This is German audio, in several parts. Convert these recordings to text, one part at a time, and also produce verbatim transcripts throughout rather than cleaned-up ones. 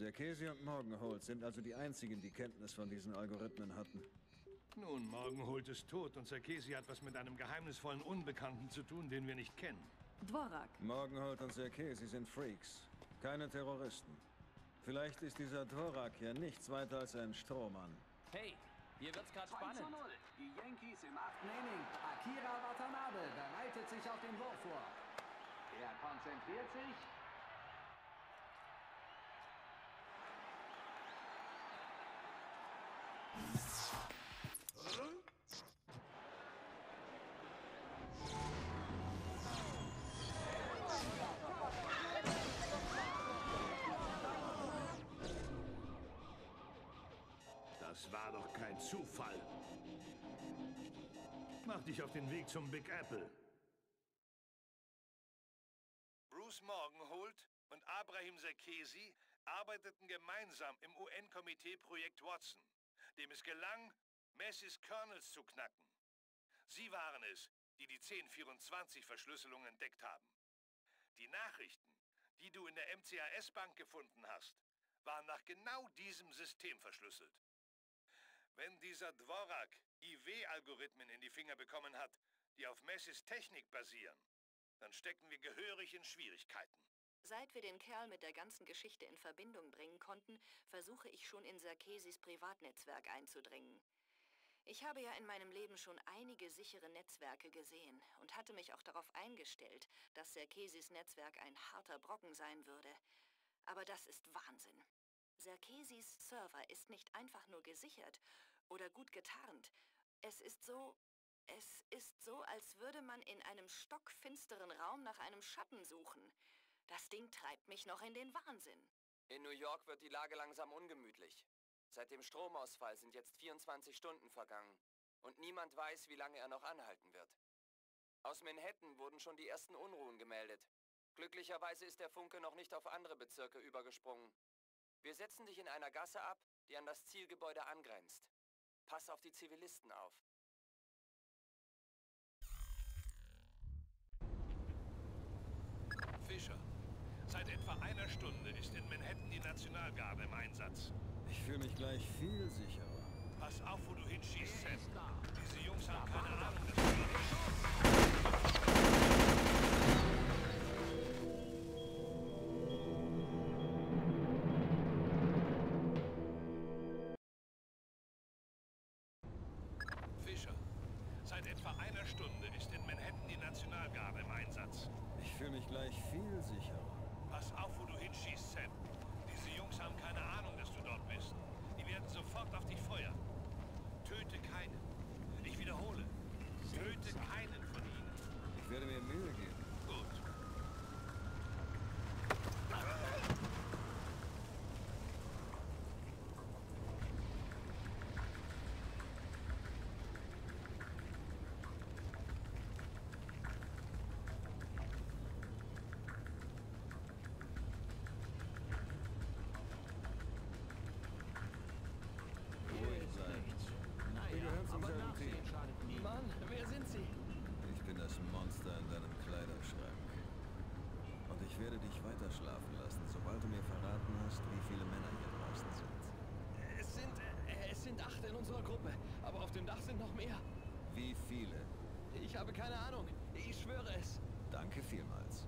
Serkesi und Morgenholt sind also die einzigen, die Kenntnis von diesen Algorithmen hatten. Nun, Morgenholt ist tot und Serkesi hat was mit einem geheimnisvollen Unbekannten zu tun, den wir nicht kennen. Dvorak. Morgenholt und Serkesi sind Freaks, keine Terroristen. Vielleicht ist dieser Dvorak ja nichts weiter als ein Strohmann. Hey, hier wird's gerade zwei spannend. zu null. Die Yankees im achten Inning. Akira Watanabe bereitet sich auf den Wurf vor. Er konzentriert sich. Das war doch kein Zufall. Mach dich auf den Weg zum Big Apple. Bruce Morgenholt und Abraham Serkesi arbeiteten gemeinsam im U N-Komitee Projekt Watson, dem es gelang, Massys Kernels zu knacken. Sie waren es, die die zehn vierundzwanzig-Verschlüsselung entdeckt haben. Die Nachrichten, die du in der M C A S-Bank gefunden hast, waren nach genau diesem System verschlüsselt. Wenn dieser Dvorak I W-Algorithmen in die Finger bekommen hat, die auf Massys Technik basieren, dann stecken wir gehörig in Schwierigkeiten. Seit wir den Kerl mit der ganzen Geschichte in Verbindung bringen konnten, versuche ich schon in Serkesis Privatnetzwerk einzudringen. Ich habe ja in meinem Leben schon einige sichere Netzwerke gesehen und hatte mich auch darauf eingestellt, dass Serkesis Netzwerk ein harter Brocken sein würde. Aber das ist Wahnsinn. Serkesis Server ist nicht einfach nur gesichert oder gut getarnt. Es ist so... Es ist so, als würde man in einem stockfinsteren Raum nach einem Schatten suchen. Das Ding treibt mich noch in den Wahnsinn. In New York wird die Lage langsam ungemütlich. Seit dem Stromausfall sind jetzt vierundzwanzig Stunden vergangen. Und niemand weiß, wie lange er noch anhalten wird. Aus Manhattan wurden schon die ersten Unruhen gemeldet. Glücklicherweise ist der Funke noch nicht auf andere Bezirke übergesprungen. Wir setzen dich in einer Gasse ab, die an das Zielgebäude angrenzt. Pass auf die Zivilisten auf. Fischer, seit etwa einer Stunde ist in Manhattan die Nationalgarde im Einsatz. Ich fühle mich gleich viel sicherer. Pass auf, wo du hinschießt, Sam. Diese Jungs haben keine Ahnung, dass du dort bist. Fischer, seit etwa einer Stunde ist in Manhattan die Nationalgarde im Einsatz. Ich fühle mich gleich viel sicherer. Pass auf, wo du hinschießt, Sam. Diese Jungs haben keine Ahnung, dass du dort bist. Die werden sofort auf dich feuern. Töte keinen. Ich wiederhole, töte keinen von ihnen. Ich werde mir Mühe geben. Gut. Ruhig sein. Wir gehören zum selben Team. Mann, wer sind Sie? Ich bin das Monster in deinem Kleiderschrank. Und ich werde dich weiter schlafen lassen, sobald du mir verraten hast, wie viele Männer hier draußen sind. Es sind, äh, es sind acht in unserer Gruppe, aber auf dem Dach sind noch mehr. Wie viele? Ich habe keine Ahnung. Ich schwöre es. Danke vielmals.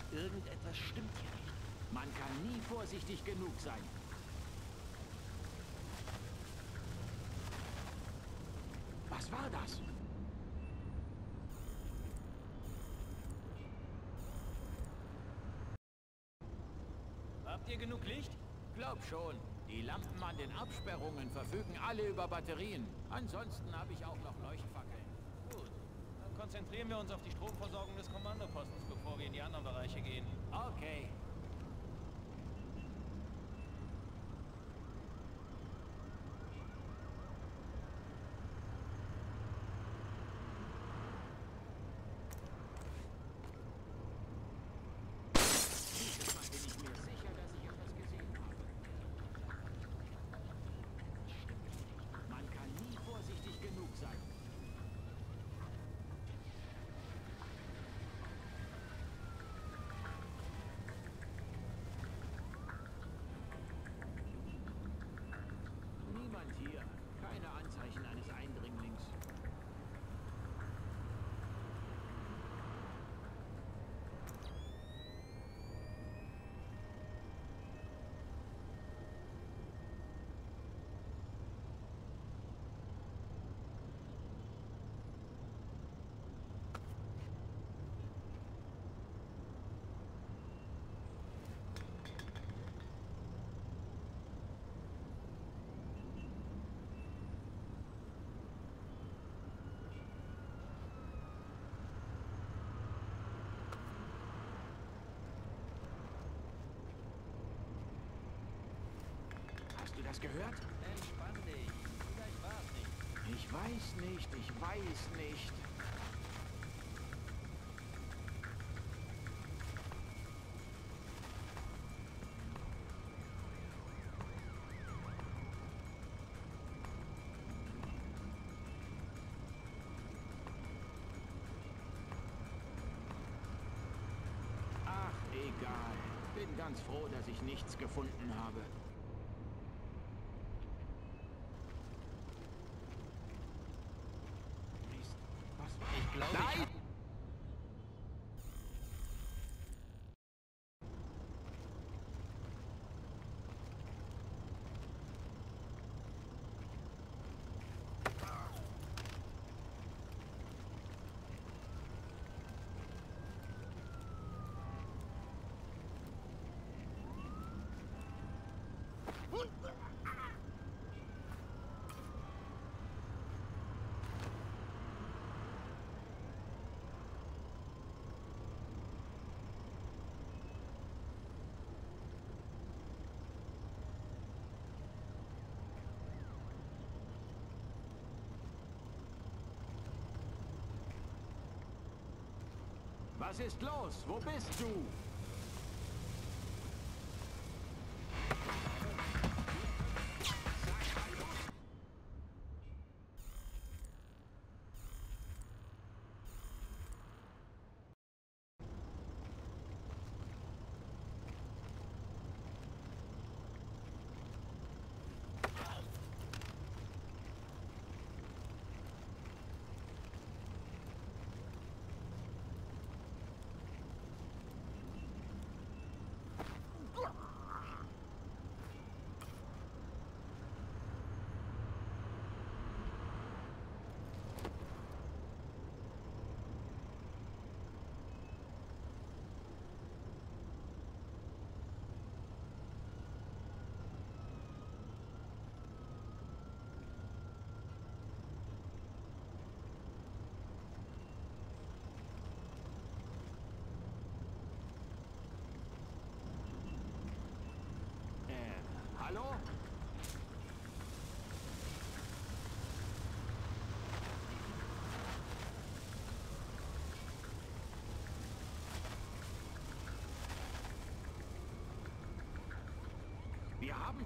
Irgendetwas stimmt hier nicht. Man kann nie vorsichtig genug sein. Was war das? Habt ihr genug Licht? Glaub schon. Die Lampen an den Absperrungen verfügen alle über Batterien. Ansonsten habe ich auch noch Leuchtfackeln. Gut. Dann konzentrieren wir uns auf die Stromversorgung des Kommandopostens, bevor wir in die anderen Bereiche gehen. Okay. Dieses Mal bin ich mir sicher, dass ich etwas gesehen habe. Stimmt nicht. Man kann nie vorsichtig genug sein. Niemand hier. Keine Anzeichen eines Eindringlings. Hast du das gehört? Entspann dich. Vielleicht war es nicht. Ich weiß nicht, ich weiß nicht. Ach, egal. Bin ganz froh, dass ich nichts gefunden habe. Mist. Was? Ich glaube, ich Nein! hab... Was ist los? Wo bist du? Äh, hallo? Wir haben...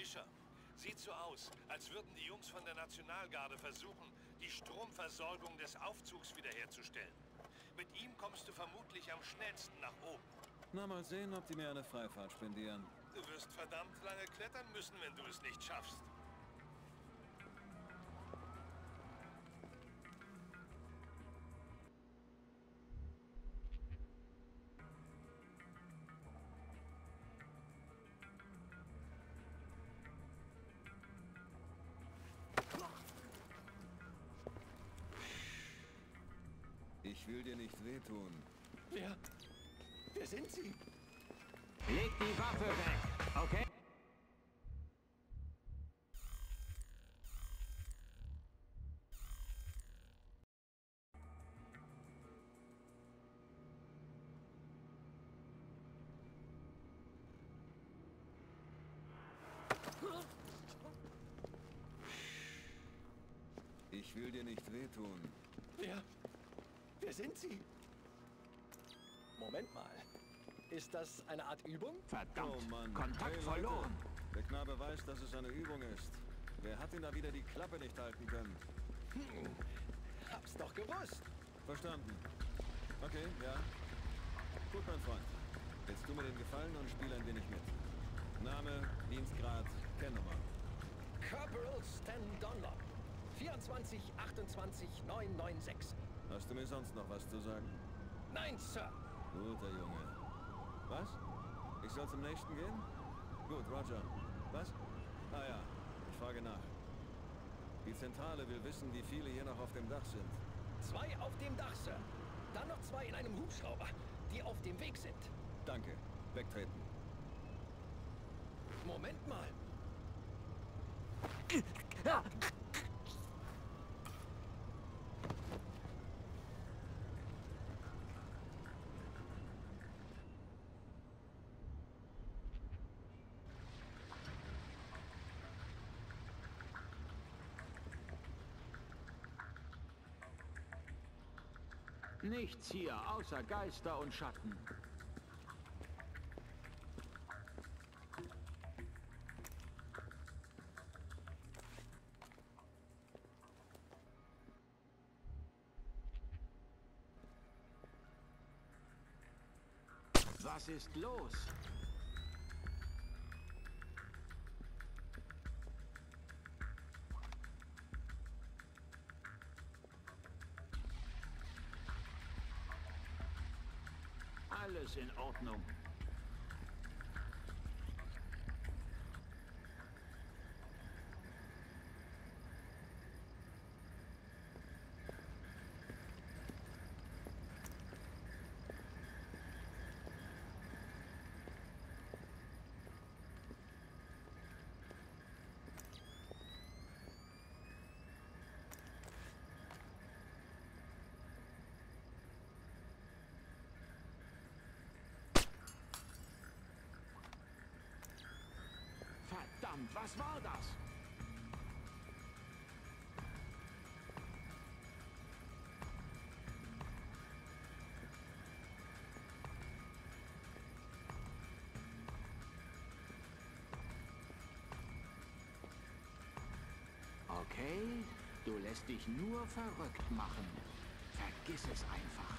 Fischer, sieht so aus, als würden die Jungs von der Nationalgarde versuchen, die Stromversorgung des Aufzugs wiederherzustellen. Mit ihm kommst du vermutlich am schnellsten nach oben. Na, mal sehen, ob die mir eine Freifahrt spendieren. Du wirst verdammt lange klettern müssen, wenn du es nicht schaffst. Ich will dir nicht wehtun. Wer? Wer sind Sie? Leg die Waffe weg, okay? Ich will dir nicht wehtun. Wer? Wer sind Sie? Moment mal. Ist das eine Art Übung? Verdammt, Oh Mann. Kontakt Hey, verloren. Leute. Der Knabe weiß, dass es eine Übung ist. Wer hat ihn da wieder die Klappe nicht halten können? Hm, hab's doch gewusst. Verstanden. Okay, ja. Gut, mein Freund. Jetzt tu mir den Gefallen und spiel ein wenig mit. Name, Dienstgrad, Kennnummer. Corporal Stan Dunlop. vierundzwanzig achtundzwanzig neunhundertsechsundneunzig. Hast du mir sonst noch was zu sagen? Nein, Sir. Guter Junge. Was? Ich soll zum nächsten gehen? Gut, Roger. Was? Ah ja, ich frage nach. Die Zentrale will wissen, wie viele hier noch auf dem Dach sind. Zwei auf dem Dach, Sir. Dann noch zwei in einem Hubschrauber, die auf dem Weg sind. Danke. Wegtreten. Moment mal. Nichts hier, außer Geister und Schatten. Was ist los? Alles in Ordnung. Verdammt, was war das? Okay, du lässt dich nur verrückt machen. Vergiss es einfach.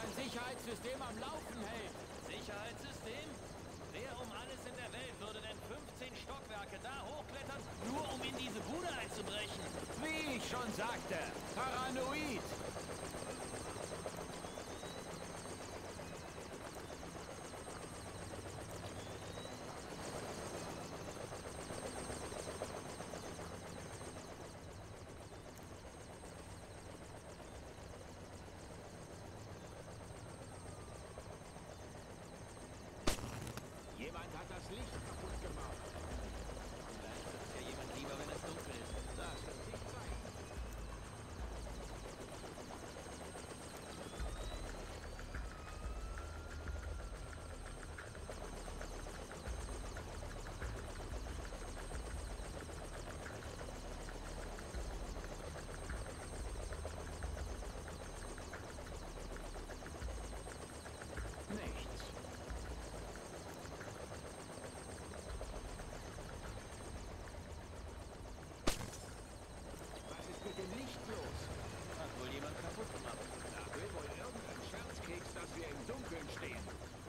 ein Sicherheitssystem am Laufen hält. Sicherheitssystem? Wer um alles in der Welt würde denn fünfzehn Stockwerke da hochklettern, nur um in diese Bude einzubrechen? Wie ich schon sagte, paranoid. Jemand hat das Licht kaputt gemacht. Vielleicht ist ja jemand lieber, wenn es dunkel ist. Das wird sich zeigen. Nichts. Was ist mit dem Licht los? Hat wohl jemand kaputt gemacht. Da will wohl irgendein Scherzkeks, dass wir im Dunkeln stehen.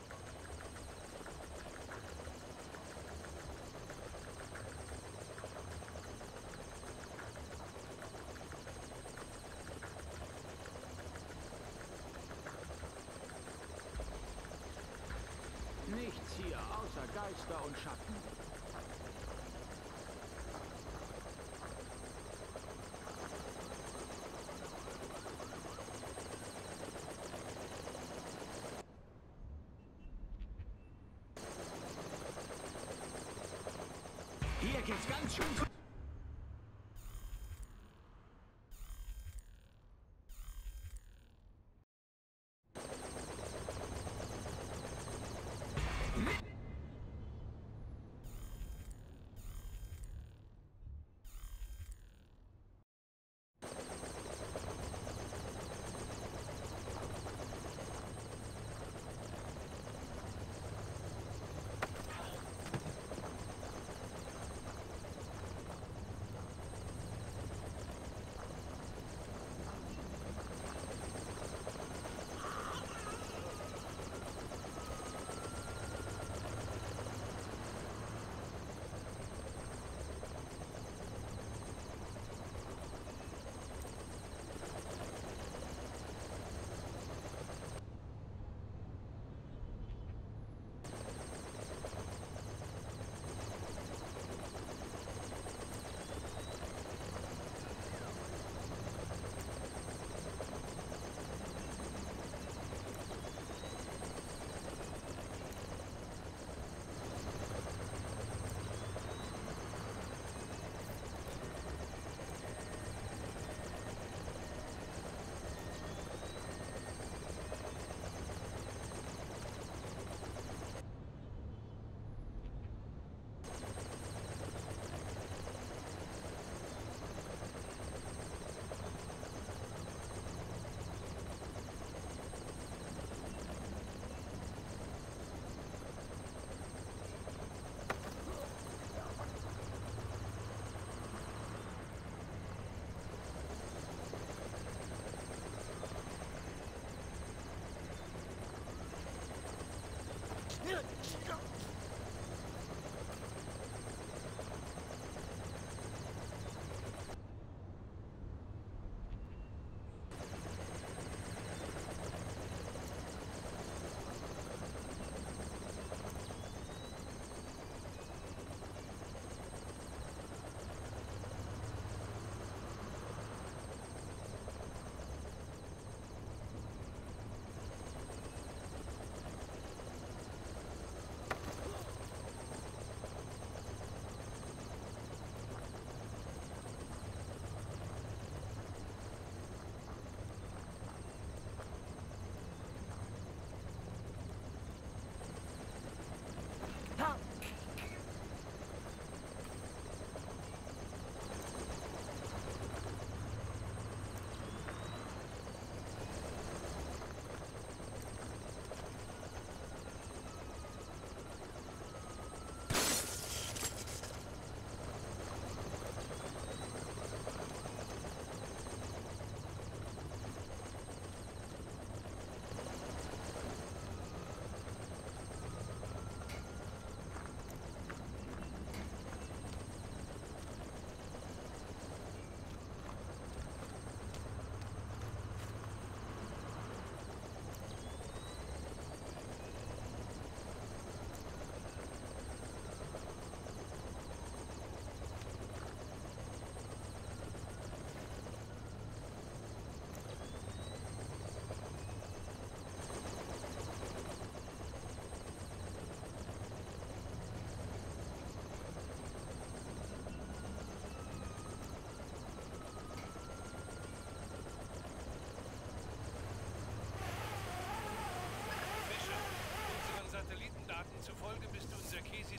Nichts hier außer Geister und Schatten. Hier geht's ganz schön zu.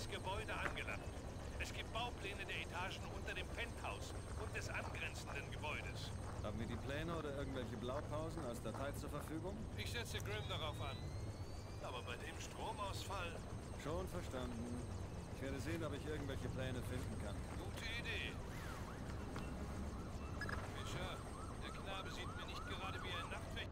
das Gebäude angelangt. Es gibt Baupläne der Etagen unter dem Penthouse und des angrenzenden Gebäudes. Haben wir die Pläne oder irgendwelche Blaupausen als Datei zur Verfügung? Ich setze Grimm darauf an. Aber bei dem Stromausfall... Schon verstanden. Ich werde sehen, ob ich irgendwelche Pläne finden kann. Gute Idee. Fischer, der Knabe sieht mir nicht gerade wie ein Nachtwächter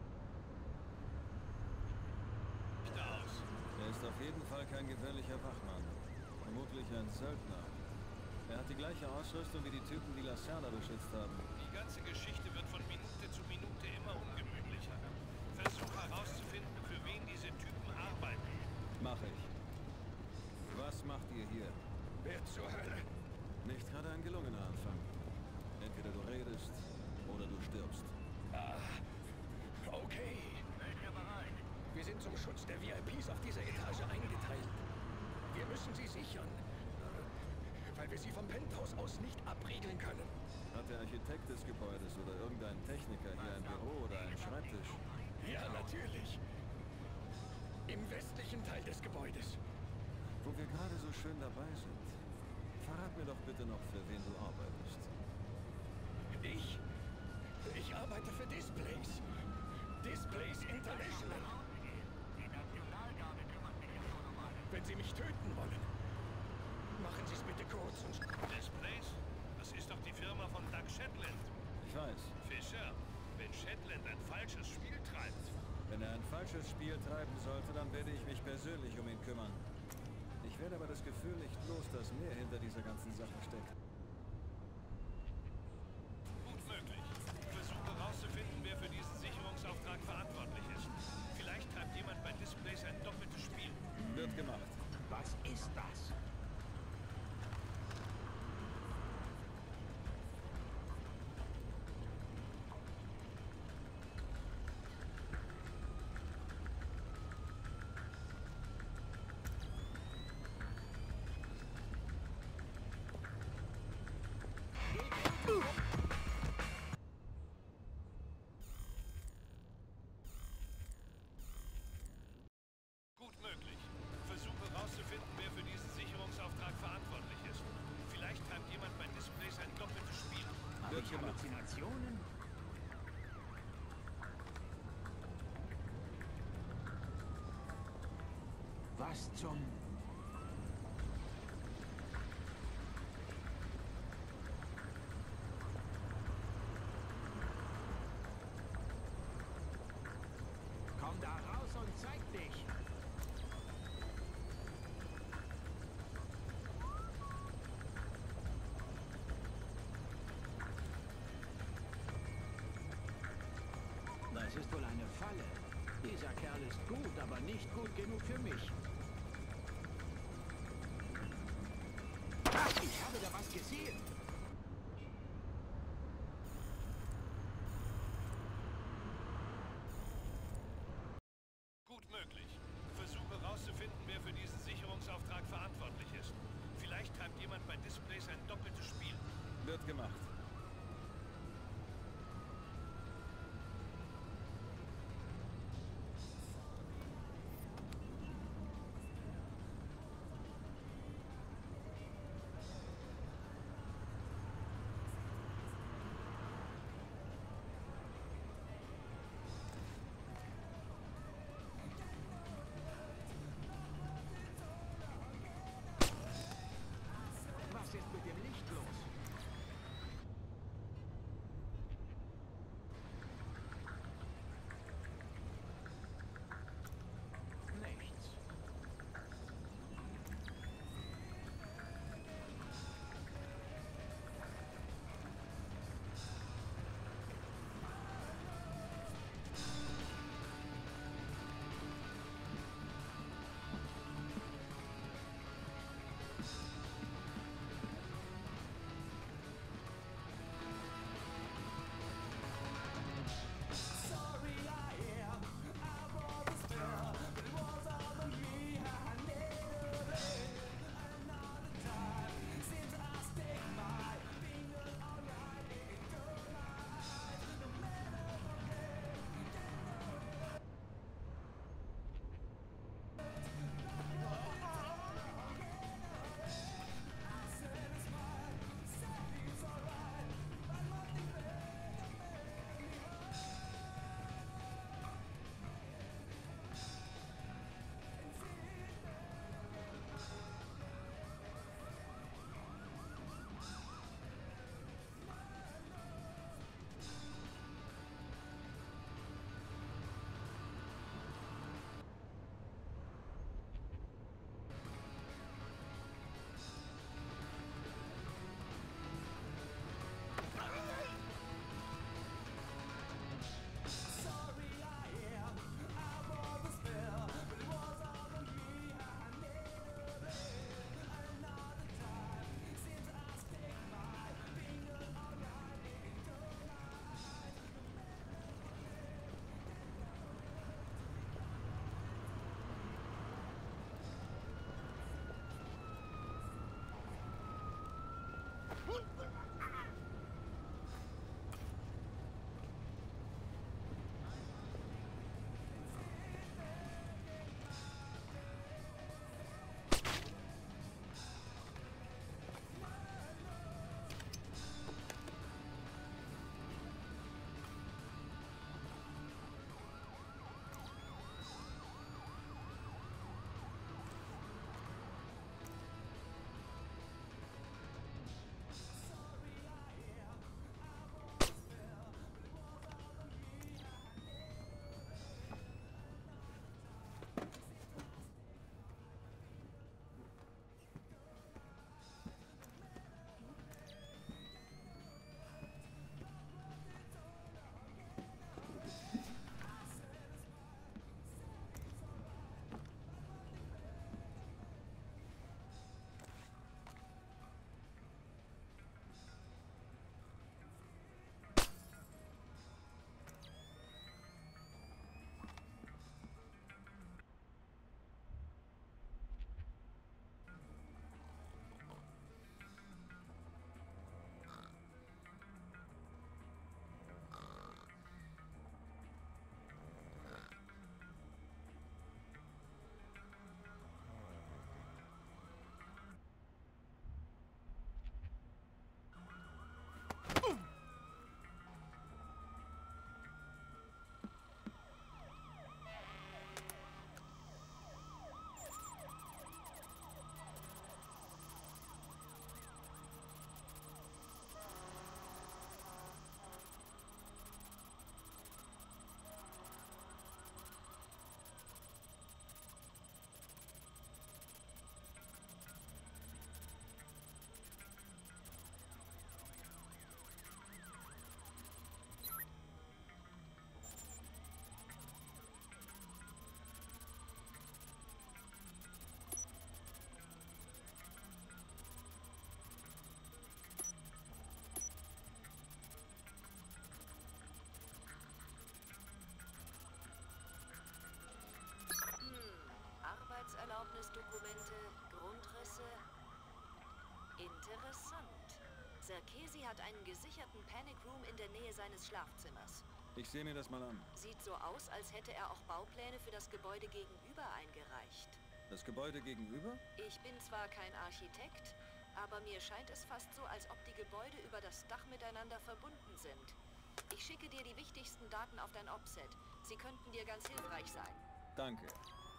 aus. Er ist auf jeden Fall kein gewöhnlicher Wachmann. Vermutlich ein Söldner. Er hat die gleiche Ausrüstung wie die Typen, die Lacerda beschützt haben. Die ganze Geschichte wird von Minute zu Minute immer ungemütlicher. Versuch herauszufinden, für wen diese Typen arbeiten. Mach ich. Was macht ihr hier? Wer zur Hölle? Nicht gerade ein gelungener Anfang. Entweder du redest oder du stirbst. Ah, okay. Wir sind zum Schutz der V I Ps auf dieser Etage eingeteilt. Wir müssen sie sichern, weil wir sie vom Penthouse aus nicht abriegeln können. Hat der Architekt des Gebäudes oder irgendein Techniker hier ein Büro oder einen Schreibtisch? Ja, natürlich. Im westlichen Teil des Gebäudes. Wo wir gerade so schön dabei sind, verrat mir doch bitte noch, für wen du arbeitest. Ich? Ich arbeite für Displays. Displays International. Wenn Sie mich töten wollen, machen Sie es bitte kurz und... Displays? Das ist doch die Firma von Doug Shetland. Ich weiß. Fischer, wenn Shetland ein falsches Spiel treibt... Wenn er ein falsches Spiel treiben sollte, dann werde ich mich persönlich um ihn kümmern. Ich werde aber das Gefühl nicht los, dass mehr hinter dieser ganzen Sache steckt. Gut möglich. Versuche herauszufinden, wer für diesen Sicherungsauftrag verantwortlich ist. Vielleicht treibt jemand bei Displays ein doppeltes Spiel. Wird gemacht. Was ist das? Gut möglich. Versuche herauszufinden, wer für diesen Sicherungsauftrag verantwortlich ist. Vielleicht treibt jemand bei Displays ein doppeltes Spiel. Habe ich Halluzinationen? Was zum... Komm da raus und zeig dich! Das ist wohl eine Falle. Dieser Kerl ist gut, aber nicht gut genug für mich. Ach, ich habe da was gesehen. Gut möglich. Versuche herauszufinden, wer für diesen Sicherungsauftrag verantwortlich ist. Vielleicht treibt jemand bei Displays ein doppeltes Spiel. Wird gemacht. Was ist mit dem Licht los? Serkesi hat einen gesicherten Panic Room in der Nähe seines Schlafzimmers. Ich sehe mir das mal an. Sieht so aus, als hätte er auch Baupläne für das Gebäude gegenüber eingereicht. Das Gebäude gegenüber? Ich bin zwar kein Architekt, aber mir scheint es fast so, als ob die Gebäude über das Dach miteinander verbunden sind. Ich schicke dir die wichtigsten Daten auf dein Offset. Sie könnten dir ganz hilfreich sein. Danke.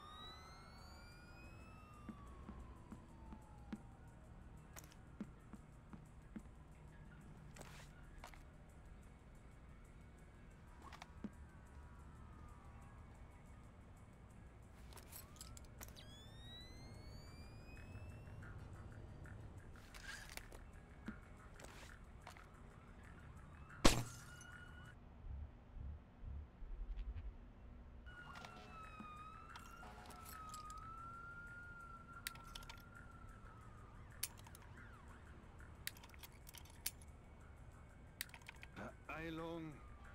Beeilung.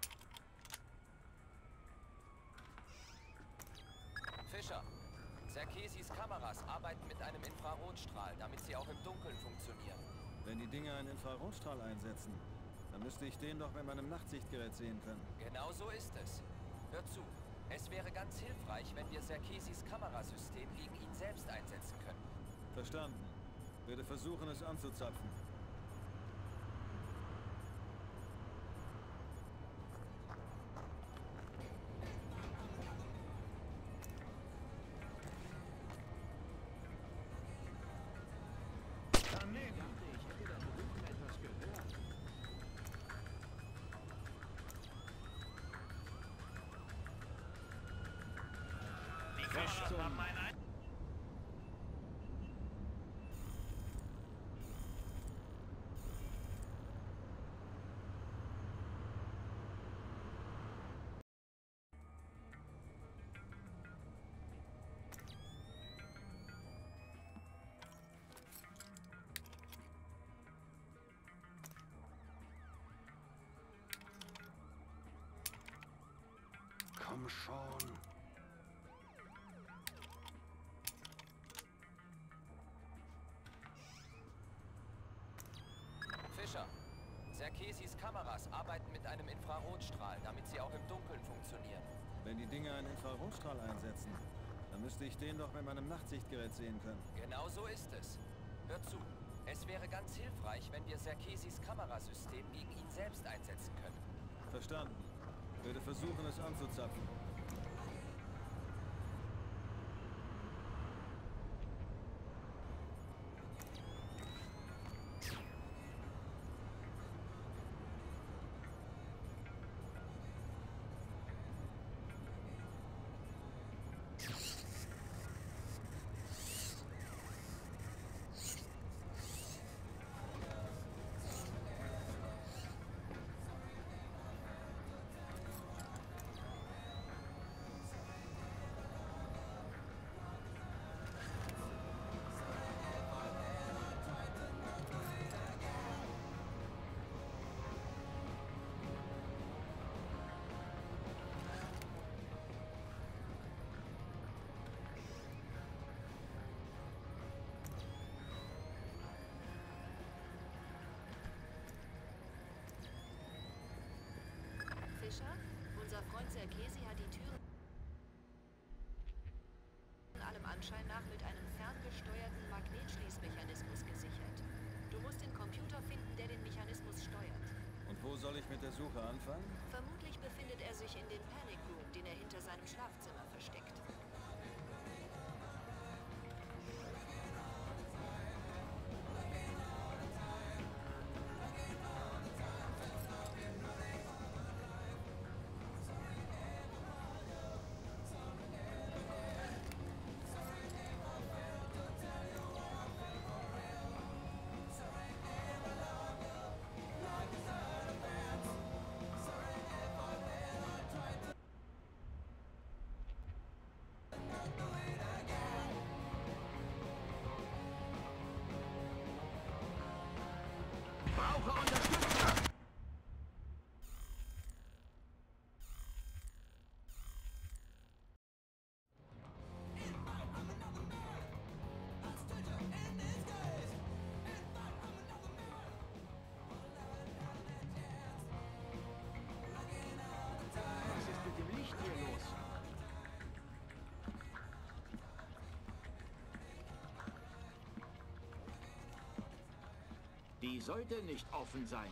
Fischer, Serkesis Kameras arbeiten mit einem Infrarotstrahl, damit sie auch im Dunkeln funktionieren. Wenn die Dinger einen Infrarotstrahl einsetzen, dann müsste ich den doch mit meinem Nachtsichtgerät sehen können. Genau so ist es. Hör zu, es wäre ganz hilfreich, wenn wir Serkesis Kamerasystem gegen ihn selbst einsetzen können. Verstanden. Werde versuchen, es anzuzapfen. Fischer haben ein Ein... Komm schon. Fischer, Serkesis Kameras arbeiten mit einem Infrarotstrahl, damit sie auch im Dunkeln funktionieren. Wenn die Dinger einen Infrarotstrahl einsetzen, dann müsste ich den doch mit meinem Nachtsichtgerät sehen können. Genau so ist es. Hör zu, es wäre ganz hilfreich, wenn wir Serkesis Kamerasystem gegen ihn selbst einsetzen können. Verstanden. Werde versuchen, es anzuzapfen. Fischer, unser Freund Serkesi hat die Türen allem Anschein nach mit einem ferngesteuerten Magnetschließmechanismus gesichert. Du musst den Computer finden, der den Mechanismus steuert. Und wo soll ich mit der Suche anfangen? Vermutlich befindet er sich in dem Panic Room, den er hinter seinem Schlafzimmer versteckt. Die sollte nicht offen sein.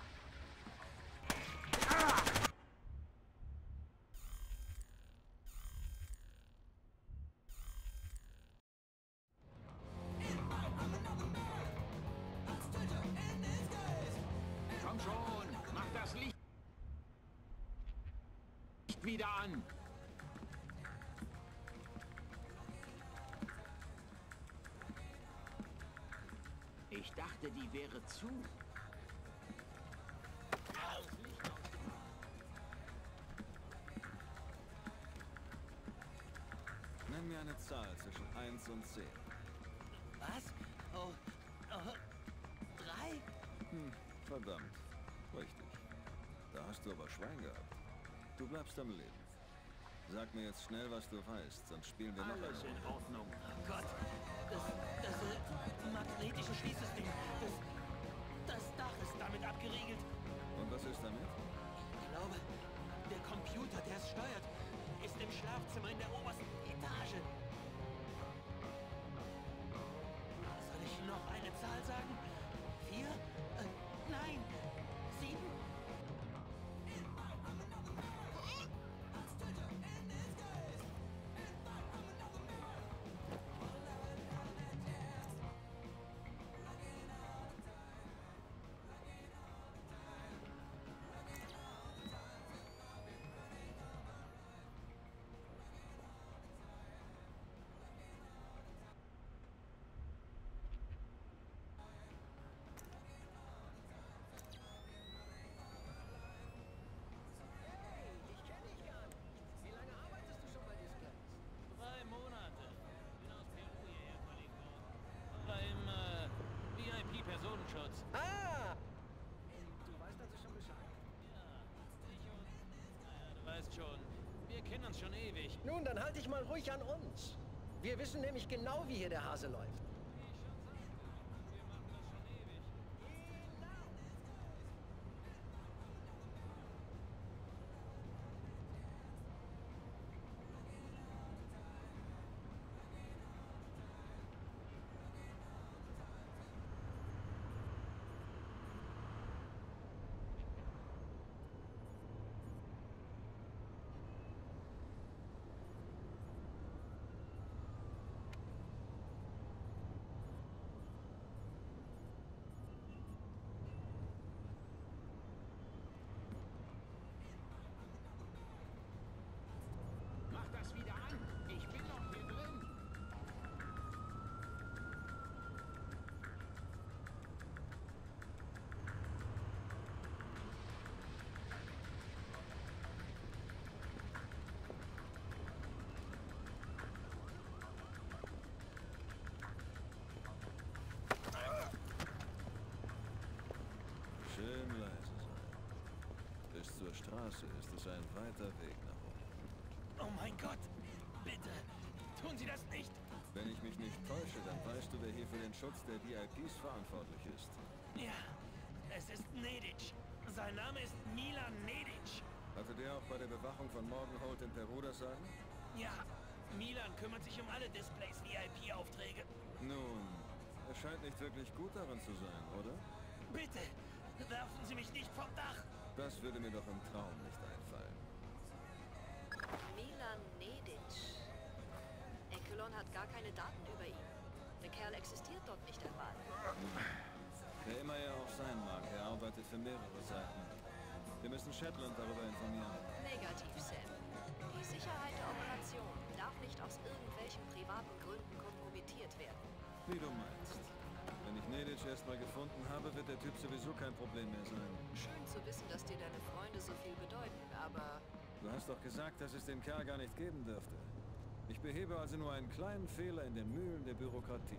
Komm schon, mach das Licht wieder an. Ich dachte, die wäre zu. Nenn mir eine Zahl zwischen eins und zehn. Was? Oh, oh, drei? Hm, verdammt. Richtig. Da hast du aber Schwein gehabt. Du bleibst am Leben. Sag mir jetzt schnell, was du weißt, sonst spielen wir noch Alles eine. in Ordnung. Oh Gott, das, das äh, magnetische Schließsystem, das, das Dach ist damit abgeriegelt. Und was ist damit? Ich glaube, der Computer, der es steuert, ist im Schlafzimmer in der obersten Etage. Soll ich noch eine Zahl sagen? Vier? Äh, nein, sieben? Drei Monate. Bin aus Peru hierher verlegt worden. Beim äh, V I P-Personenschutz. Ah! Du weißt also schon Bescheid. Ja, ich und... Naja, du weißt schon. Wir kennen uns schon ewig. Nun, dann halt dich mal ruhig an uns. Wir wissen nämlich genau, wie hier der Hase läuft. Wie ich schon sagte, wir machen das schon ewig. Mach das wieder an. Ich bin noch hier drin. Schön leise sein. Bis zur Straße ist es ein weiter Weg nach oben. Oh mein Gott! Bitte! Tun Sie das nicht! Wenn ich mich nicht täusche, dann weißt du, wer hier für den Schutz der V I Ps verantwortlich ist. Ja, es ist Nedic. Sein Name ist Milan Nedic. Hatte der auch bei der Bewachung von Morgenholt in Peru das Sagen? Ja, Milan kümmert sich um alle Displays V I P-Aufträge. Nun, er scheint nicht wirklich gut darin zu sein, oder? Bitte, werfen Sie mich nicht vom Dach! Das würde mir doch im Traum nicht einfallen. Milan Nedic. Ekelon hat gar keine Daten über ihn. Der Kerl existiert dort nicht einmal. Wer immer er auch sein mag, er arbeitet für mehrere Seiten. Wir müssen Shetland darüber informieren. Negativ, Sam. Die Sicherheit der Operation darf nicht aus irgendwelchen privaten Gründen kompromittiert werden. Wie du meinst. Wenn ich Nedic erstmal gefunden habe, wird der Typ sowieso kein Problem mehr sein. Schön zu wissen, dass dir deine Freunde so viel bedeuten, aber Du hast doch gesagt, dass es den Kerl gar nicht geben dürfte. Ich behebe also nur einen kleinen Fehler in den Mühlen der Bürokratie.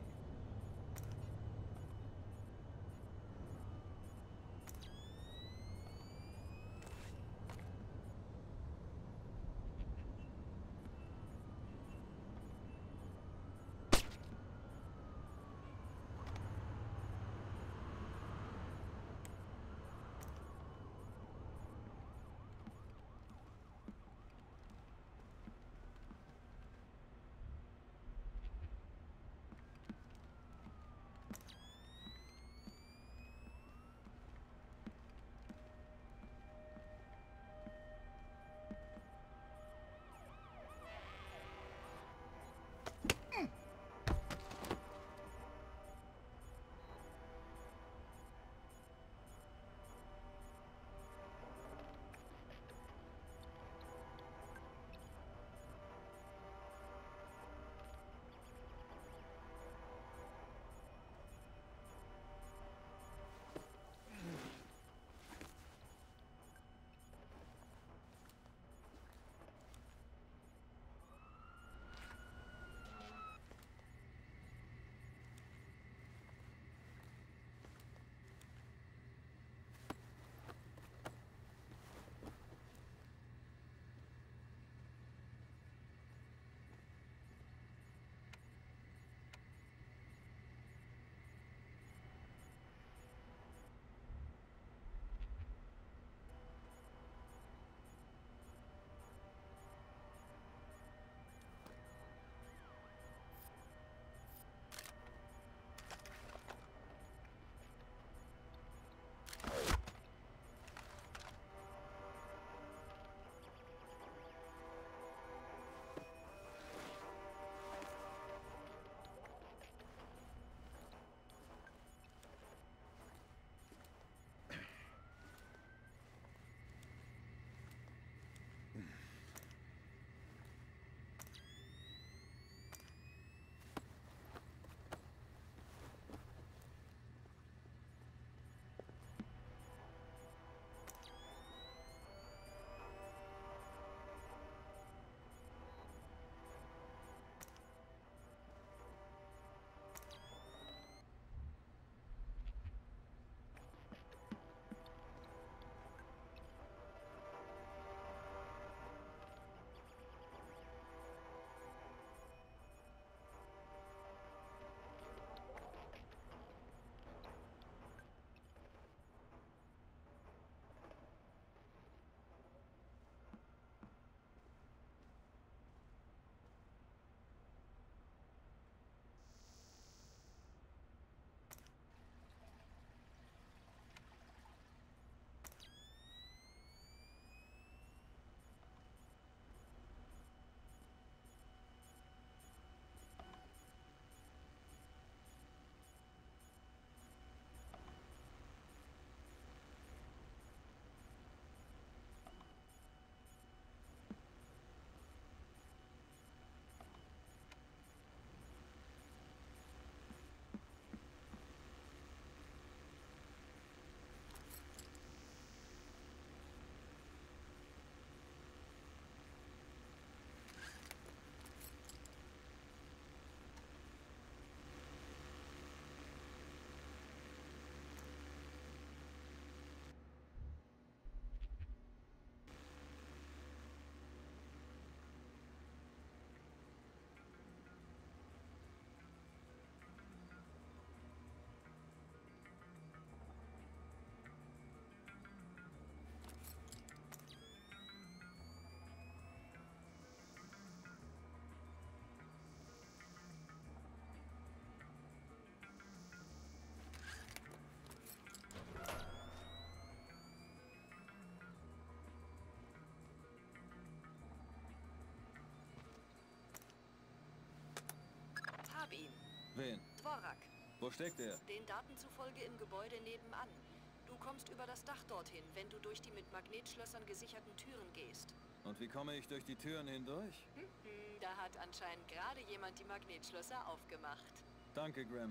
Wen? Dvorak. Wo steckt er? Den Daten zufolge im Gebäude nebenan. Du kommst über das Dach dorthin, wenn du durch die mit Magnetschlössern gesicherten Türen gehst. Und wie komme ich durch die Türen hindurch? Hm, da hat anscheinend gerade jemand die Magnetschlösser aufgemacht. Danke, Graham.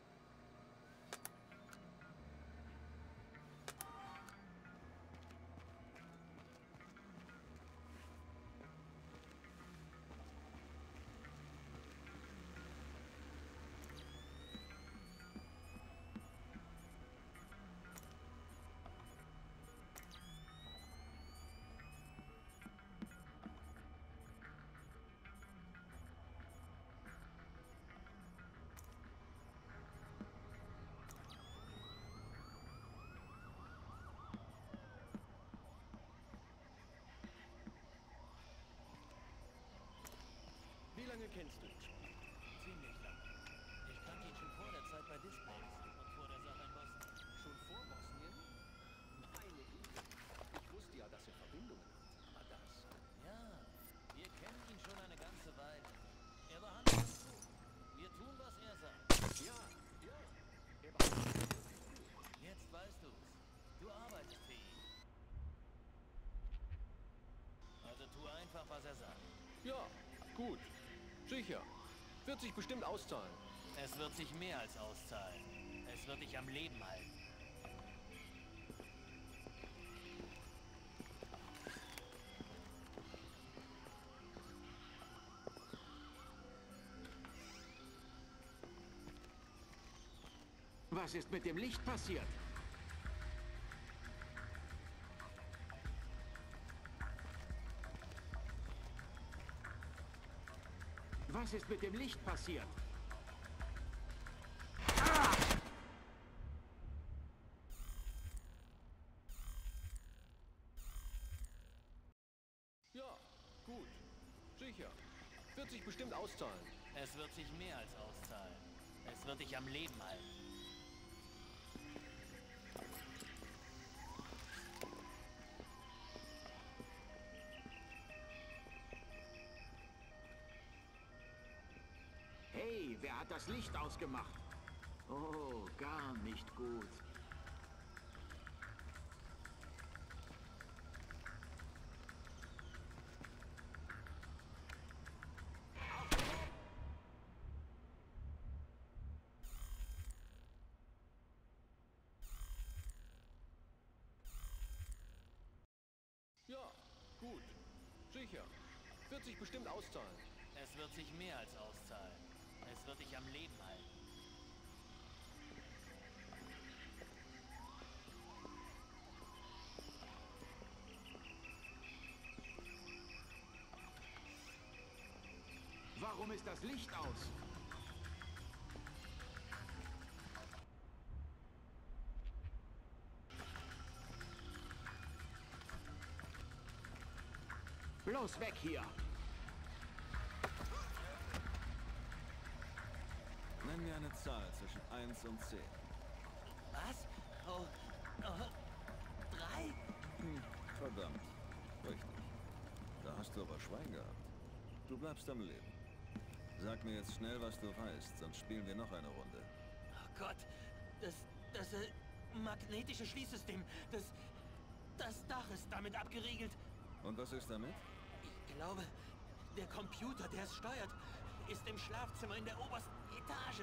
Wie lange kennst du ihn schon? Ziemlich lange. Ich kannte ihn schon vor der Zeit bei Displays und vor der Sache in Boston. Schon vor Bosnien? Meine Güte. Ich wusste ja, dass er Verbindungen hat. Aber das... Ja, wir kennen ihn schon eine ganze Weile. Er behandelt uns gut. Wir tun, was er sagt. Ja, ja. Er war... Jetzt weißt du's. Du arbeitest für ihn. Also tu einfach, was er sagt. Ja, gut. Sicher. Wird sich bestimmt auszahlen. Es wird sich mehr als auszahlen. Es wird dich am Leben halten. Was ist mit dem Licht passiert? Was ist mit dem Licht passiert? Ah! Ja, gut. Sicher. Wird sich bestimmt auszahlen. Es wird sich mehr als auszahlen. Es wird dich am Leben halten. Hey, wer hat das Licht ausgemacht? Oh, gar nicht gut. Ja, gut. Sicher. Wird sich bestimmt auszahlen. Es wird sich mehr als auszahlen. Es wird dich am Leben halten. Warum ist das Licht aus? Bloß weg hier! Nenn mir eine Zahl zwischen eins und zehn. Was? Oh, oh, drei? Hm, verdammt. Richtig. Da hast du aber Schwein gehabt. Du bleibst am Leben. Sag mir jetzt schnell, was du weißt, sonst spielen wir noch eine Runde. Oh Gott, das, das äh, magnetische Schließsystem, das, das Dach ist damit abgeriegelt. Und was ist damit? Ich glaube, der Computer, der es steuert, ist im Schlafzimmer in der obersten Etage.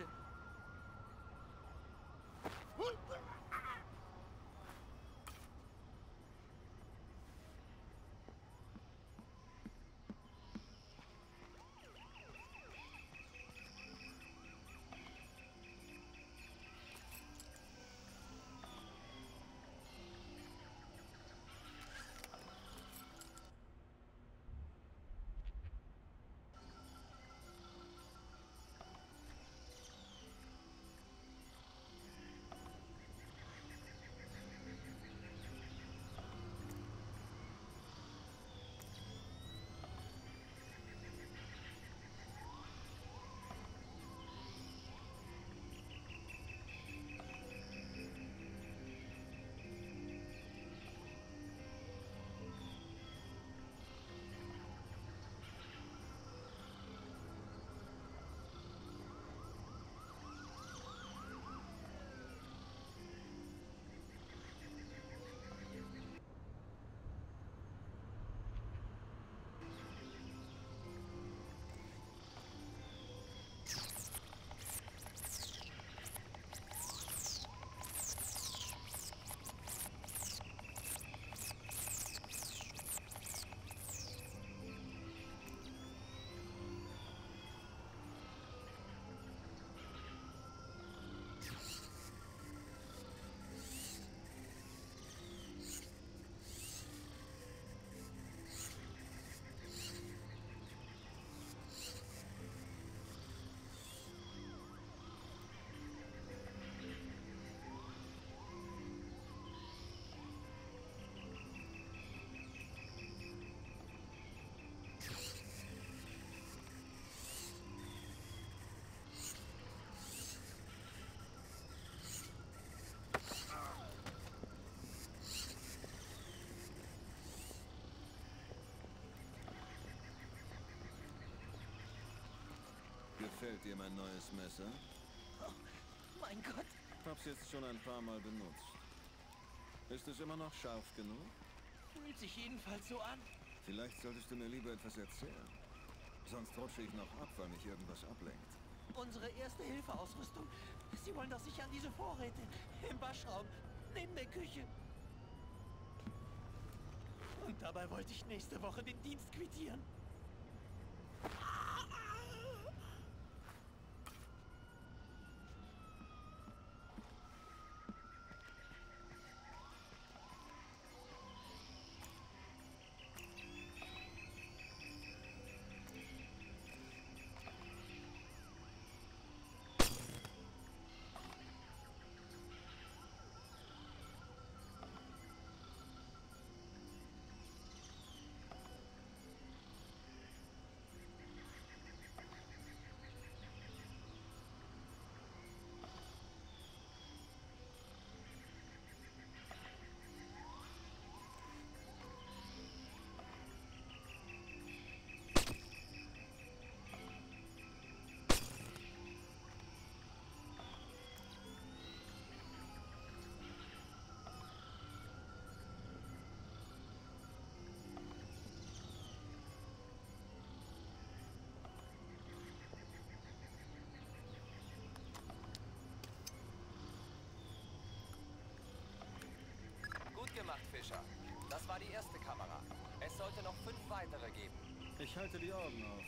Gefällt dir mein neues Messer? Oh, mein Gott. Ich hab's jetzt schon ein paar Mal benutzt. Ist es immer noch scharf genug? Fühlt sich jedenfalls so an. Vielleicht solltest du mir lieber etwas erzählen. Sonst rutsche ich noch ab, weil mich irgendwas ablenkt. Unsere Erste-Hilfe-Ausrüstung. Sie wollen doch sicher an diese Vorräte im Waschraum, neben der Küche. Und dabei wollte ich nächste Woche den Dienst quittieren. Gut gemacht, Fischer. Das war die erste Kamera. Es sollte noch fünf weitere geben. Ich halte die Augen auf.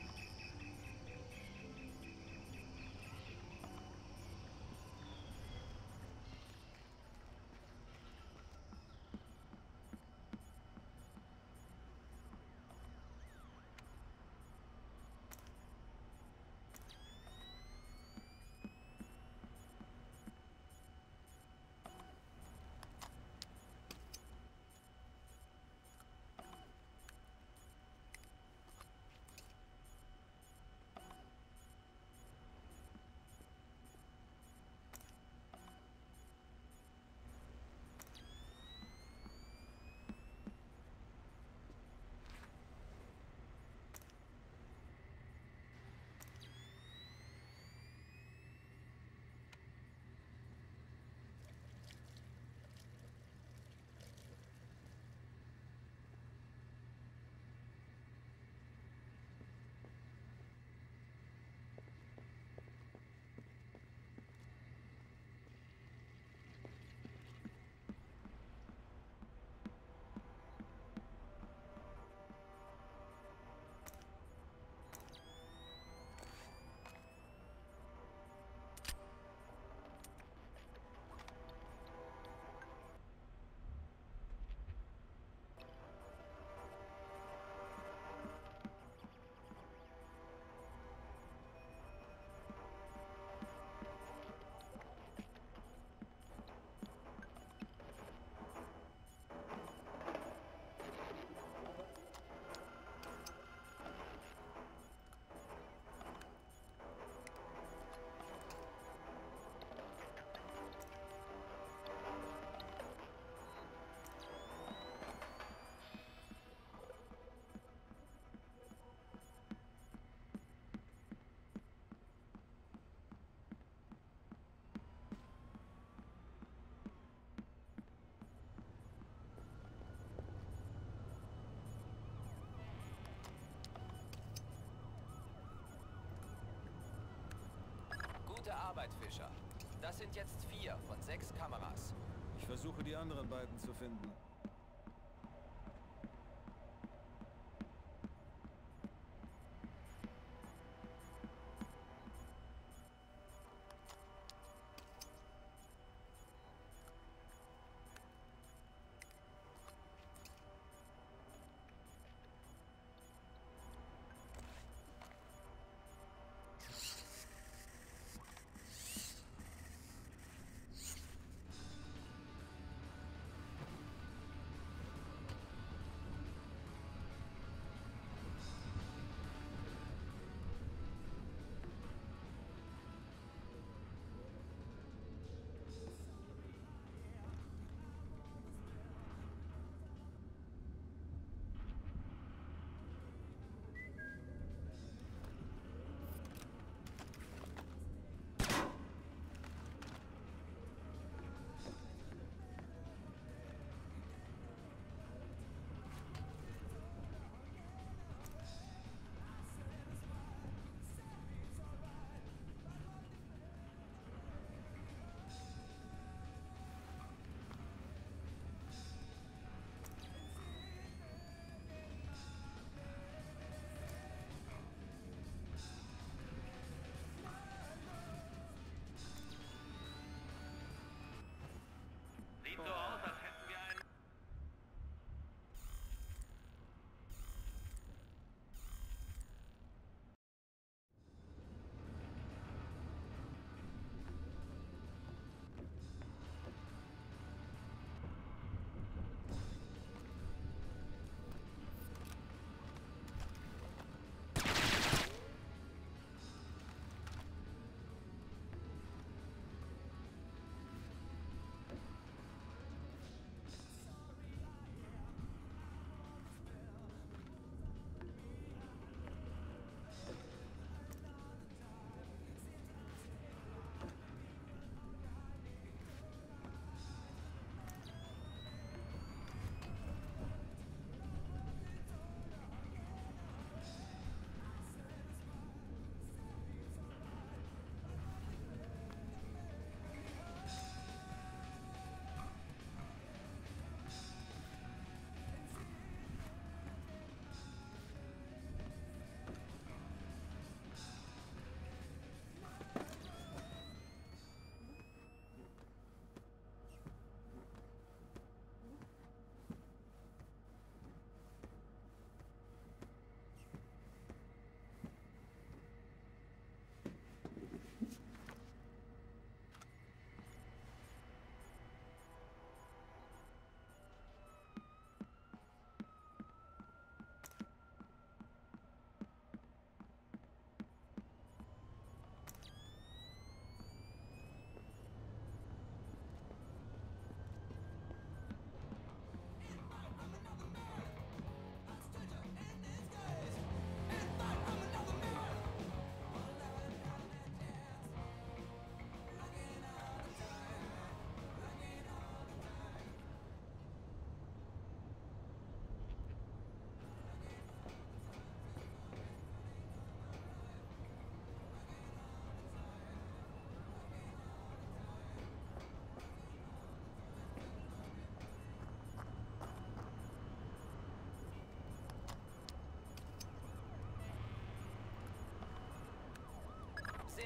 Gute Arbeit, Fischer. Das sind jetzt vier von sechs Kameras. Ich versuche, die anderen beiden zu finden.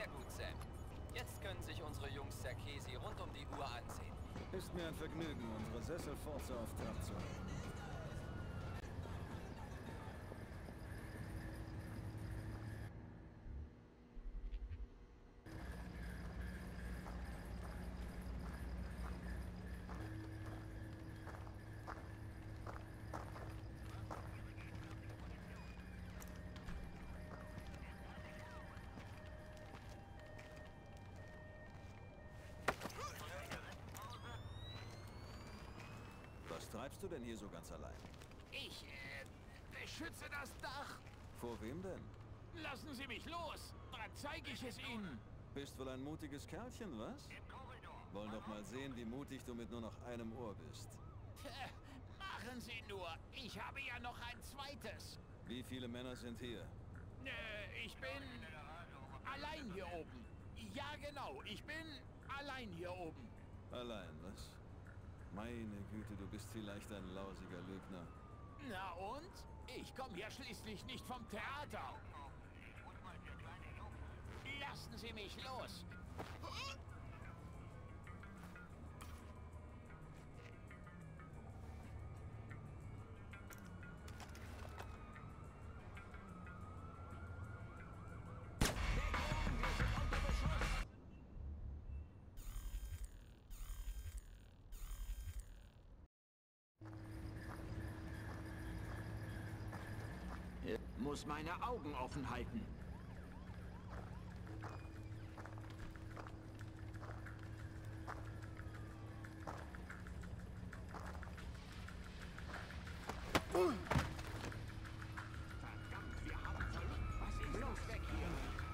Sehr gut, Sam. Jetzt können sich unsere Jungs Sarkesi rund um die Uhr ansehen. Ist mir ein Vergnügen, unsere Sesselforze auf Trab zu halten. Was treibst du denn hier so ganz allein? Ich, äh, beschütze das Dach. Vor wem denn? Lassen Sie mich los, dann zeige ich es Ihnen. Bist wohl ein mutiges Kerlchen, was? Wollen doch mal sehen, wie mutig du mit nur noch einem Ohr bist. Tja, machen Sie nur, ich habe ja noch ein zweites. Wie viele Männer sind hier? Äh, ich bin allein hier oben. Ja, genau, ich bin allein hier oben. Allein, was? Meine Güte, du bist vielleicht ein lausiger Lügner. Na und? Ich komme ja schließlich nicht vom Theater. Lassen Sie mich los. Muss meine Augen offen halten. Verdammt, wir haben verloren. Was ist los? Weg hier!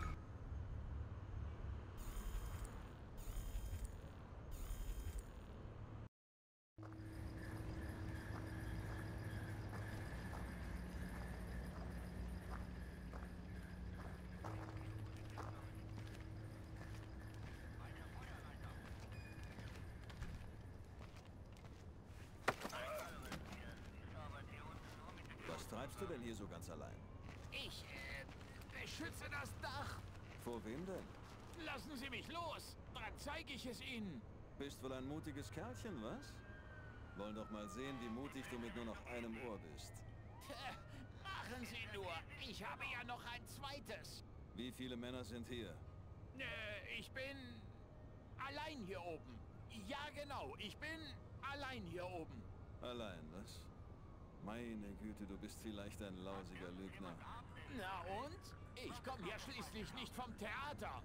Was treibst du denn hier so ganz allein? Ich, äh, beschütze das Dach. Vor wem denn? Lassen Sie mich los, dann zeige ich es Ihnen. Bist wohl ein mutiges Kerlchen, was? Wollen doch mal sehen, wie mutig du mit nur noch einem Ohr bist. Tja, machen Sie nur, ich habe ja noch ein zweites. Wie viele Männer sind hier? Äh, ich bin allein hier oben. Ja, genau, ich bin allein hier oben. Allein, was? Meine Güte, du bist vielleicht ein lausiger Lügner. Na und? Ich komme ja schließlich nicht vom Theater.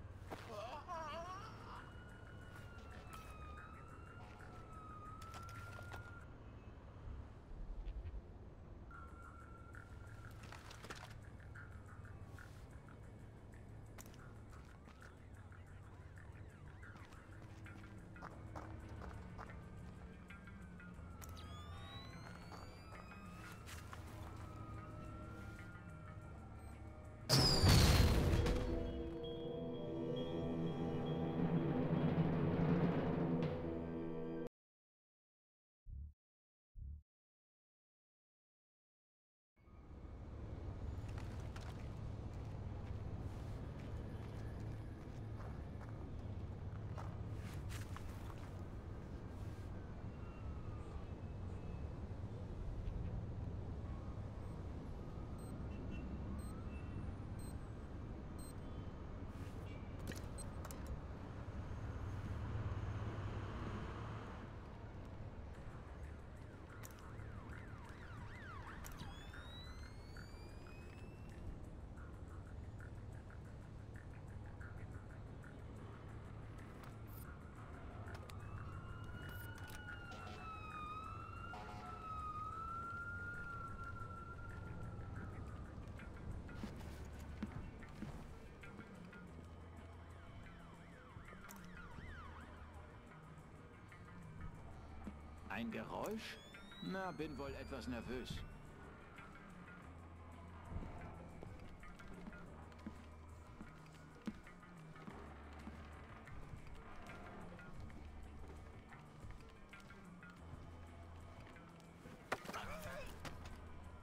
Ein Geräusch? Na, bin wohl etwas nervös.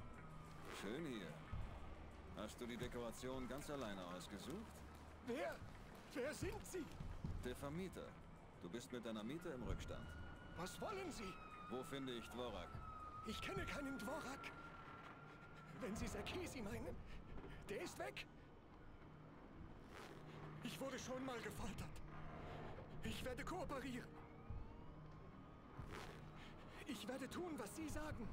Schön hier. Hast du die Dekoration ganz alleine ausgesucht? Wer? Wer sind Sie? Der Vermieter. Du bist mit deiner Miete im Rückstand. Was wollen Sie? Wo finde ich Dvorak? Ich kenne keinen Dvorak. Wenn Sie Sarkesi meinen, der ist weg. Ich wurde schon mal gefoltert. Ich werde kooperieren. Ich werde tun, was Sie sagen.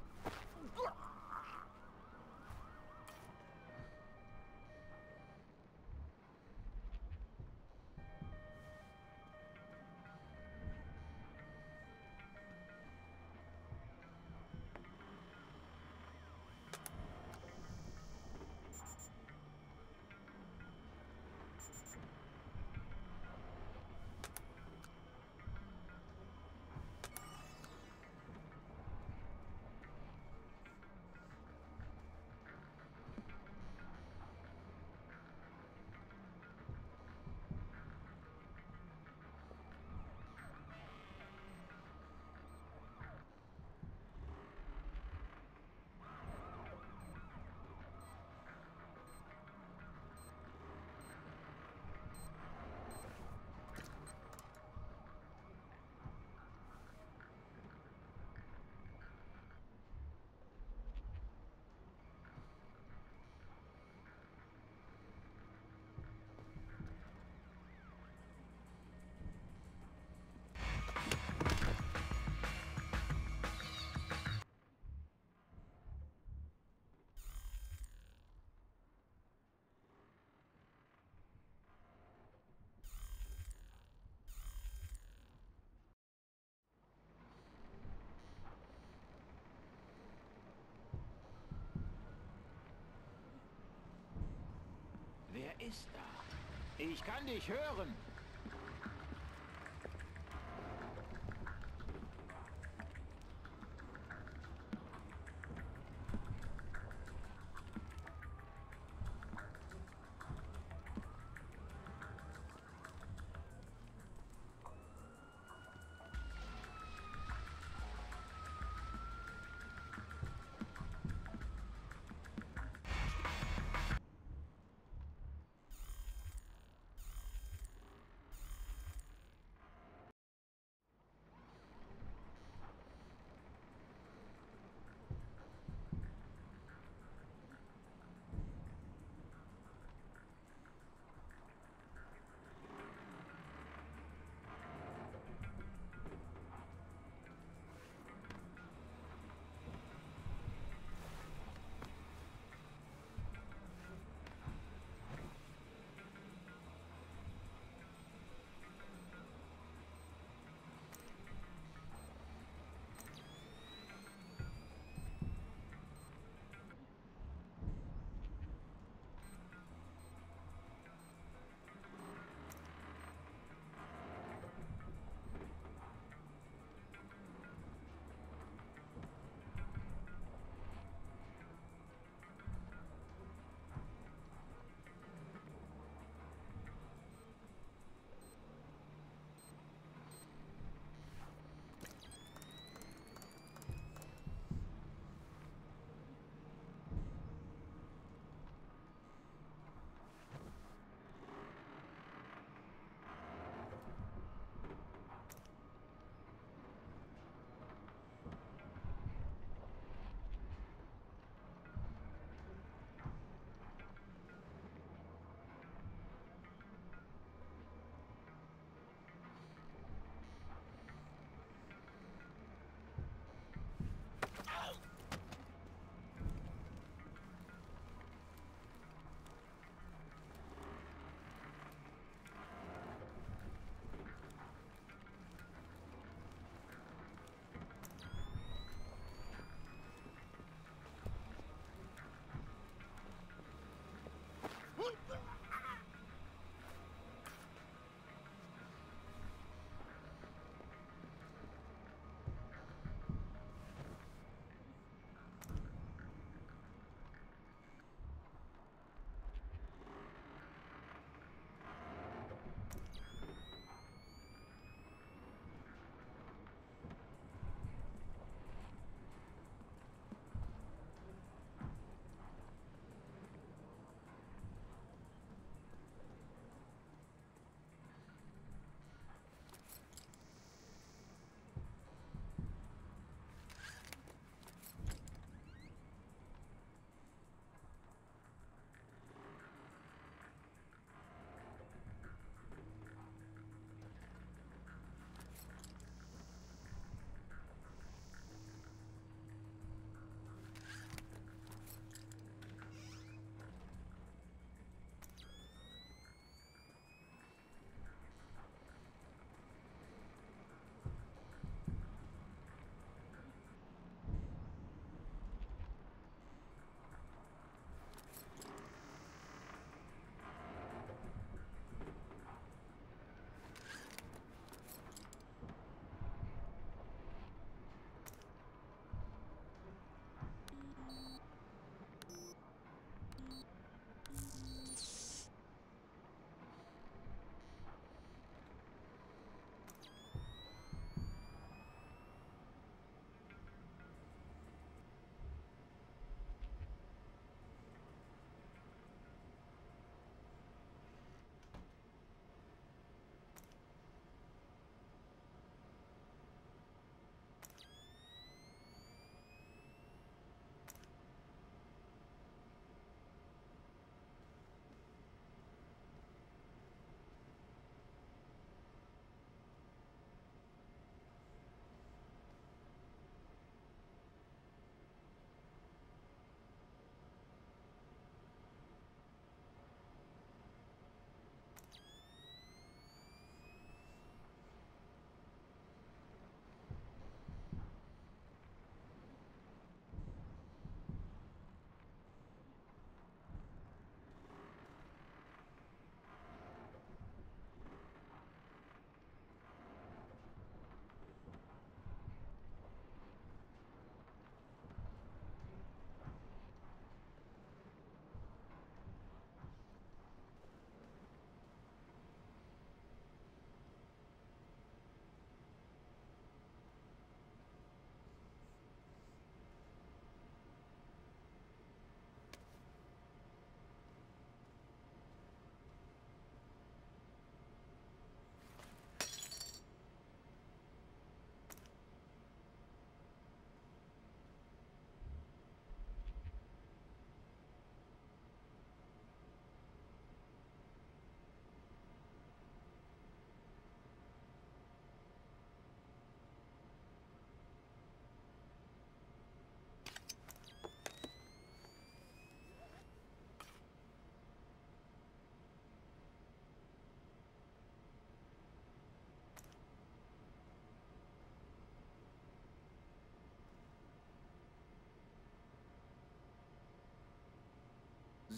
Wer ist da? Ich kann dich hören.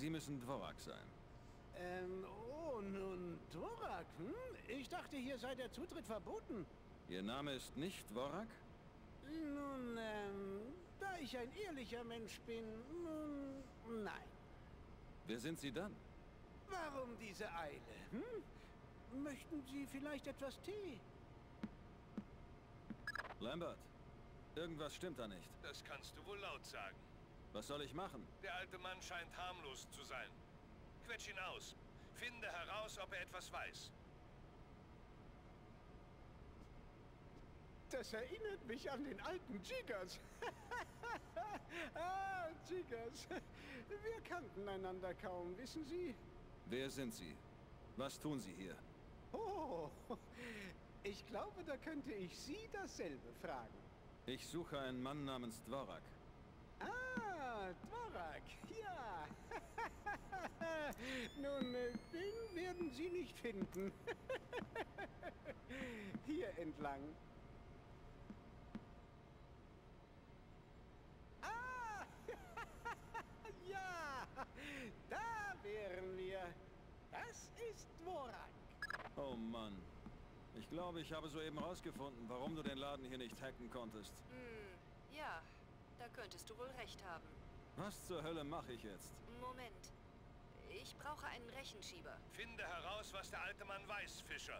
Sie müssen Dvorak sein. Ähm, oh, nun, Dvorak, hm? Ich dachte, hier sei der Zutritt verboten. Ihr Name ist nicht Dvorak? Nun, ähm, da ich ein ehrlicher Mensch bin, nun, nein. Wer sind Sie dann? Warum diese Eile, hm? Möchten Sie vielleicht etwas Tee? Lambert, irgendwas stimmt da nicht. Das kannst du wohl laut sagen. Was soll ich machen? Der alte Mann scheint harmlos zu sein. Quetsch ihn aus. Finde heraus, ob er etwas weiß. Das erinnert mich an den alten Jiggers. Ah, Jiggers. Wir kannten einander kaum, wissen Sie? Wer sind Sie? Was tun Sie hier? Oh, ich glaube, da könnte ich Sie dasselbe fragen. Ich suche einen Mann namens Dvorak. Ah, Dvorak, ja. Nun, äh, den werden Sie nicht finden. Hier entlang. Ah, ja, da wären wir. Das ist Dvorak. Oh Mann. Ich glaube, ich habe soeben rausgefunden, warum du den Laden hier nicht hacken konntest. Hm, ja, da könntest du wohl recht haben. Was zur Hölle mache ich jetzt? Moment. Ich brauche einen Rechenschieber. Finde heraus, was der alte Mann weiß, Fischer.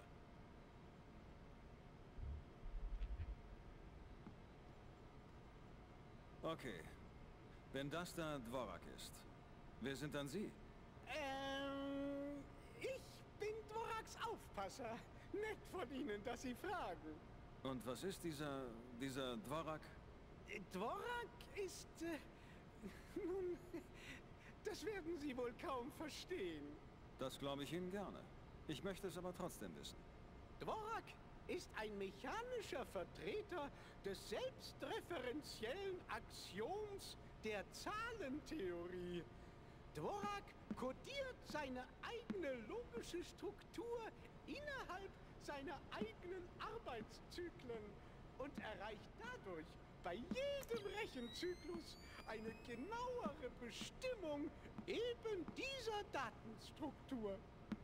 Okay. Wenn das da Dvorak ist, wer sind dann Sie? Ähm, ich bin Dvoraks Aufpasser. Nett von Ihnen, dass Sie fragen. Und was ist dieser... dieser Dvorak? Dvorak ist... Äh, nun, das werden Sie wohl kaum verstehen. Das glaube ich Ihnen gerne. Ich möchte es aber trotzdem wissen. Dvorak ist ein mechanischer Vertreter des selbstreferenziellen Axioms der Zahlentheorie. Dvorak kodiert seine eigene logische Struktur innerhalb seiner eigenen Arbeitszyklen und erreicht dadurch bei jedem Rechenzyklus eine genauere Bestimmung eben dieser Datenstruktur.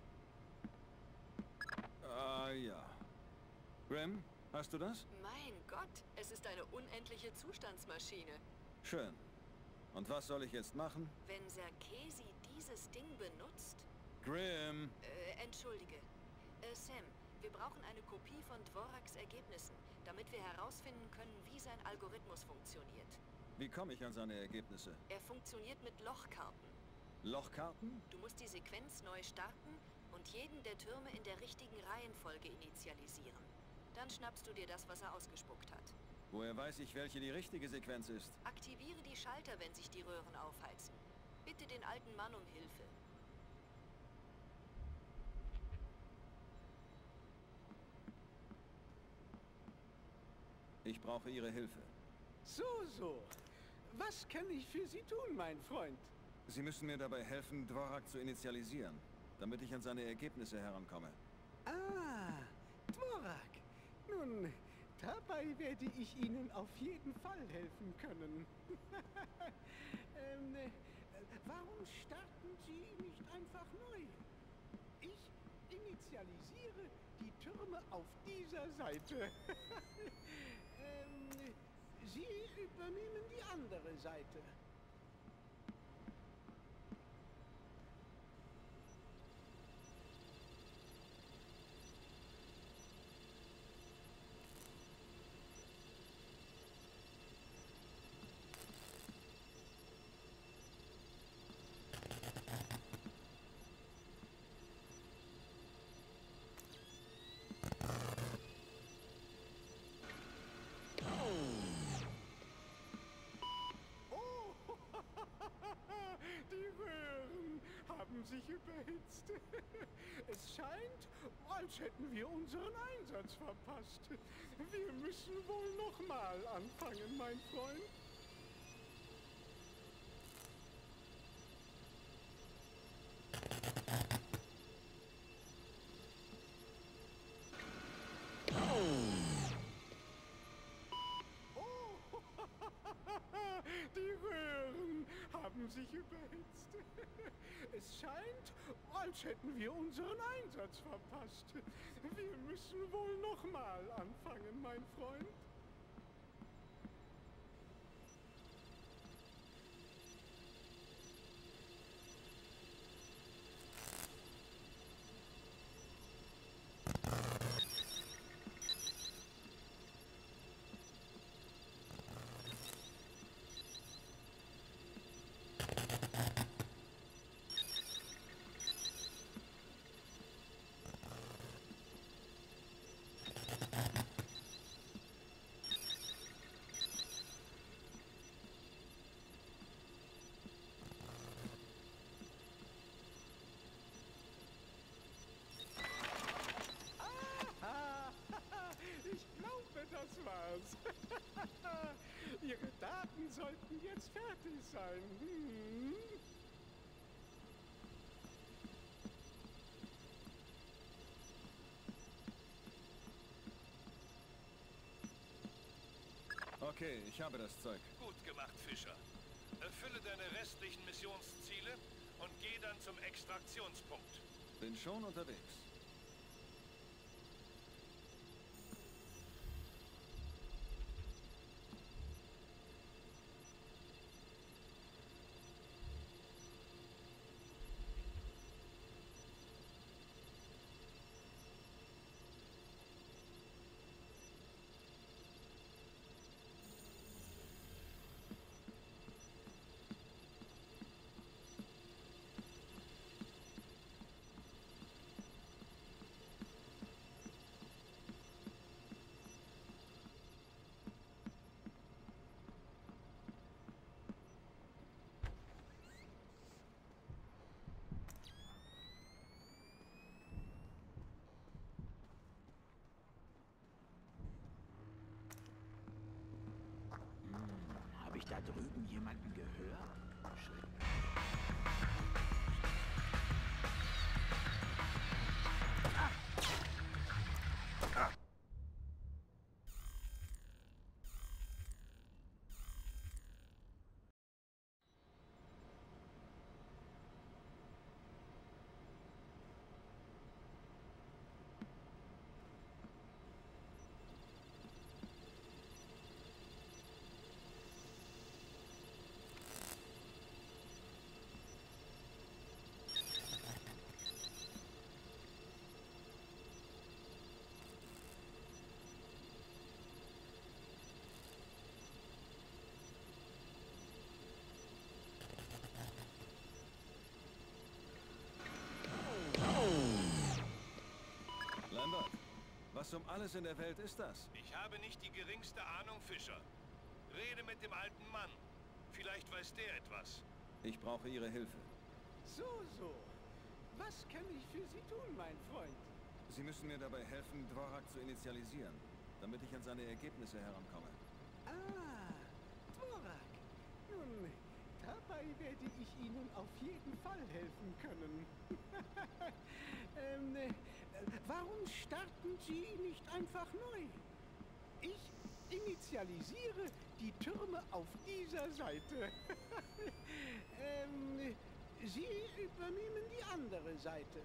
Ah, ja. Graham, hast du das? Mein Gott, es ist eine unendliche Zustandsmaschine. Schön. Und was soll ich jetzt machen? Wenn Serkesi dieses Ding benutzt... Graham! Äh, entschuldige. Äh, Sam, wir brauchen eine Kopie von Dvoraks Ergebnissen, damit wir herausfinden können, wie sein Algorithmus funktioniert. Wie komme ich an seine Ergebnisse? Er funktioniert mit Lochkarten. Lochkarten? Du musst die Sequenz neu starten und jeden der Türme in der richtigen Reihenfolge initialisieren. Dann schnappst du dir das, was er ausgespuckt hat. Woher weiß ich, welche die richtige Sequenz ist? Aktiviere die Schalter, wenn sich die Röhren aufheizen. Bitte den alten Mann um Hilfe. Ich brauche Ihre Hilfe. So, so. Was kann ich für Sie tun, mein Freund? Sie müssen mir dabei helfen, Dvorak zu initialisieren, damit ich an seine Ergebnisse herankomme. Ah, Dvorak. Nun, dabei werde ich Ihnen auf jeden Fall helfen können. ähm, äh, warum starten Sie nicht einfach neu? Ich initialisiere die Türme auf dieser Seite. ähm, Sie übernehmen die andere Seite. Sich überhitzt. Es scheint, als hätten wir unseren Einsatz verpasst. Wir müssen wohl noch mal anfangen, mein Freund. Oh, die Röhren haben haben sich überhitzt. Es scheint, als hätten wir unseren Einsatz verpasst. Wir müssen wohl nochmal anfangen, mein Freund. Das war's. Ihre Daten sollten jetzt fertig sein. Hm? Okay, ich habe das Zeug. Gut gemacht, Fischer. Erfülle deine restlichen Missionsziele und geh dann zum Extraktionspunkt. Bin schon unterwegs. Habe ich da drüben jemanden gehört? Schreck. Was um alles in der Welt ist das? Ich habe nicht die geringste Ahnung, Fischer. Rede mit dem alten Mann. Vielleicht weiß der etwas. Ich brauche Ihre Hilfe. So, so. Was kann ich für Sie tun, mein Freund? Sie müssen mir dabei helfen, Dvorak zu initialisieren, damit ich an seine Ergebnisse herankomme. Ah, Dvorak. Nun, dabei werde ich Ihnen auf jeden Fall helfen können. ähm, äh, warum starten Sie nicht einfach neu? Ich initialisiere die Türme auf dieser Seite. ähm, Sie übernehmen die andere Seite.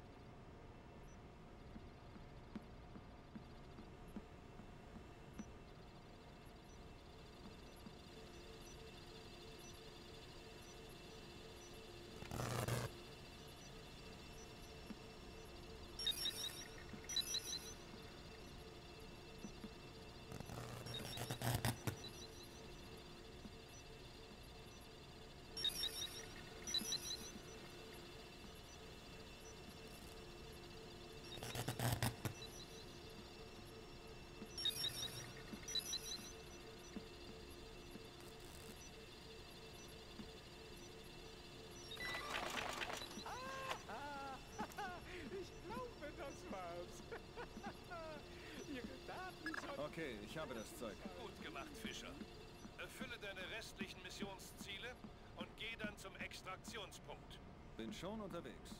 Okay, ich habe das Zeug. Gut gemacht, Fischer. Erfülle deine restlichen Missionsziele und geh dann zum Extraktionspunkt. Bin schon unterwegs.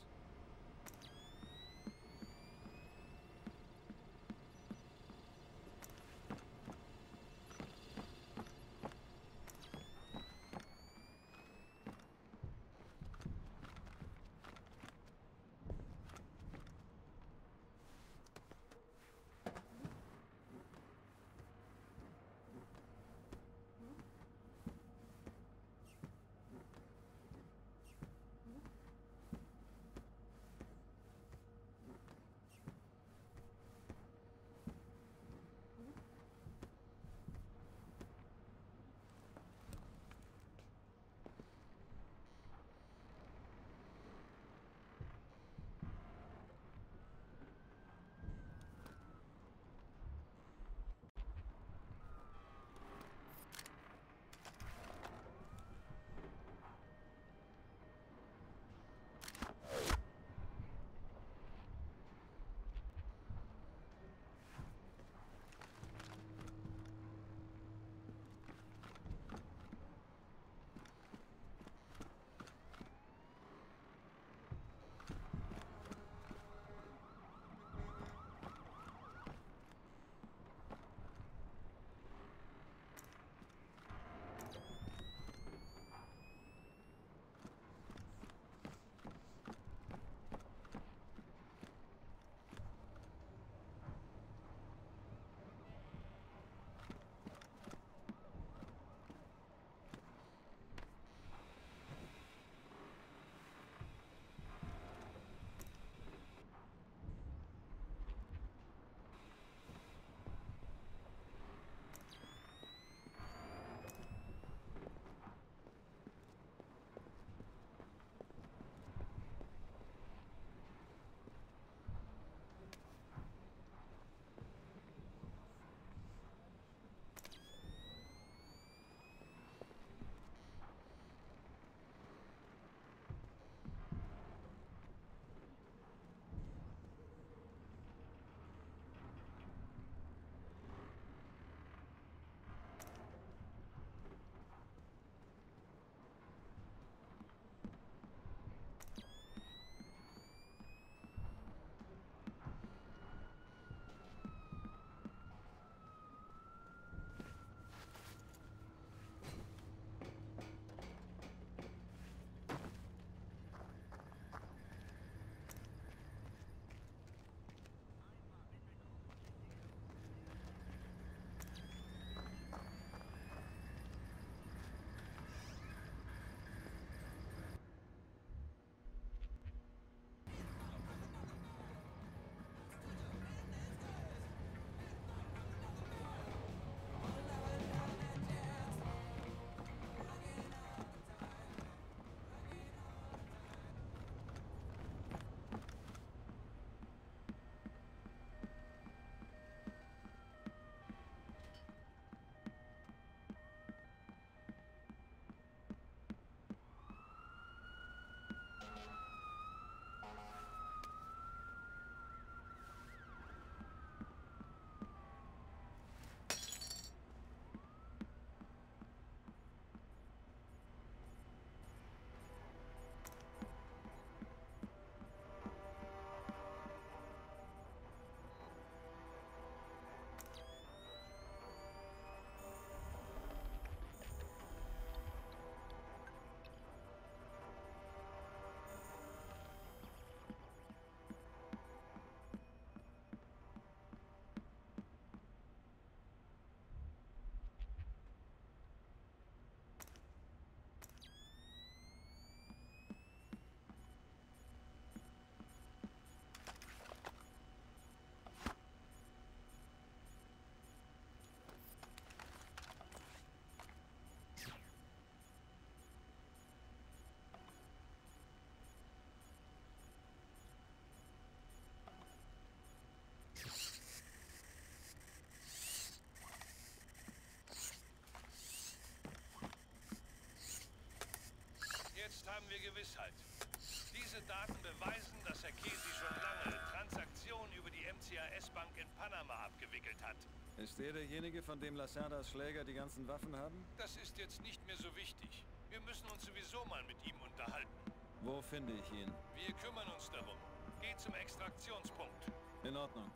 Jetzt haben wir Gewissheit. Diese Daten beweisen, dass Herr Casey schon lange Transaktionen über die M C A S-Bank in Panama abgewickelt hat. Ist er derjenige, von dem Lacerdas Schläger die ganzen Waffen haben? Das ist jetzt nicht mehr so wichtig. Wir müssen uns sowieso mal mit ihm unterhalten. Wo finde ich ihn? Wir kümmern uns darum. Geh zum Extraktionspunkt. In Ordnung.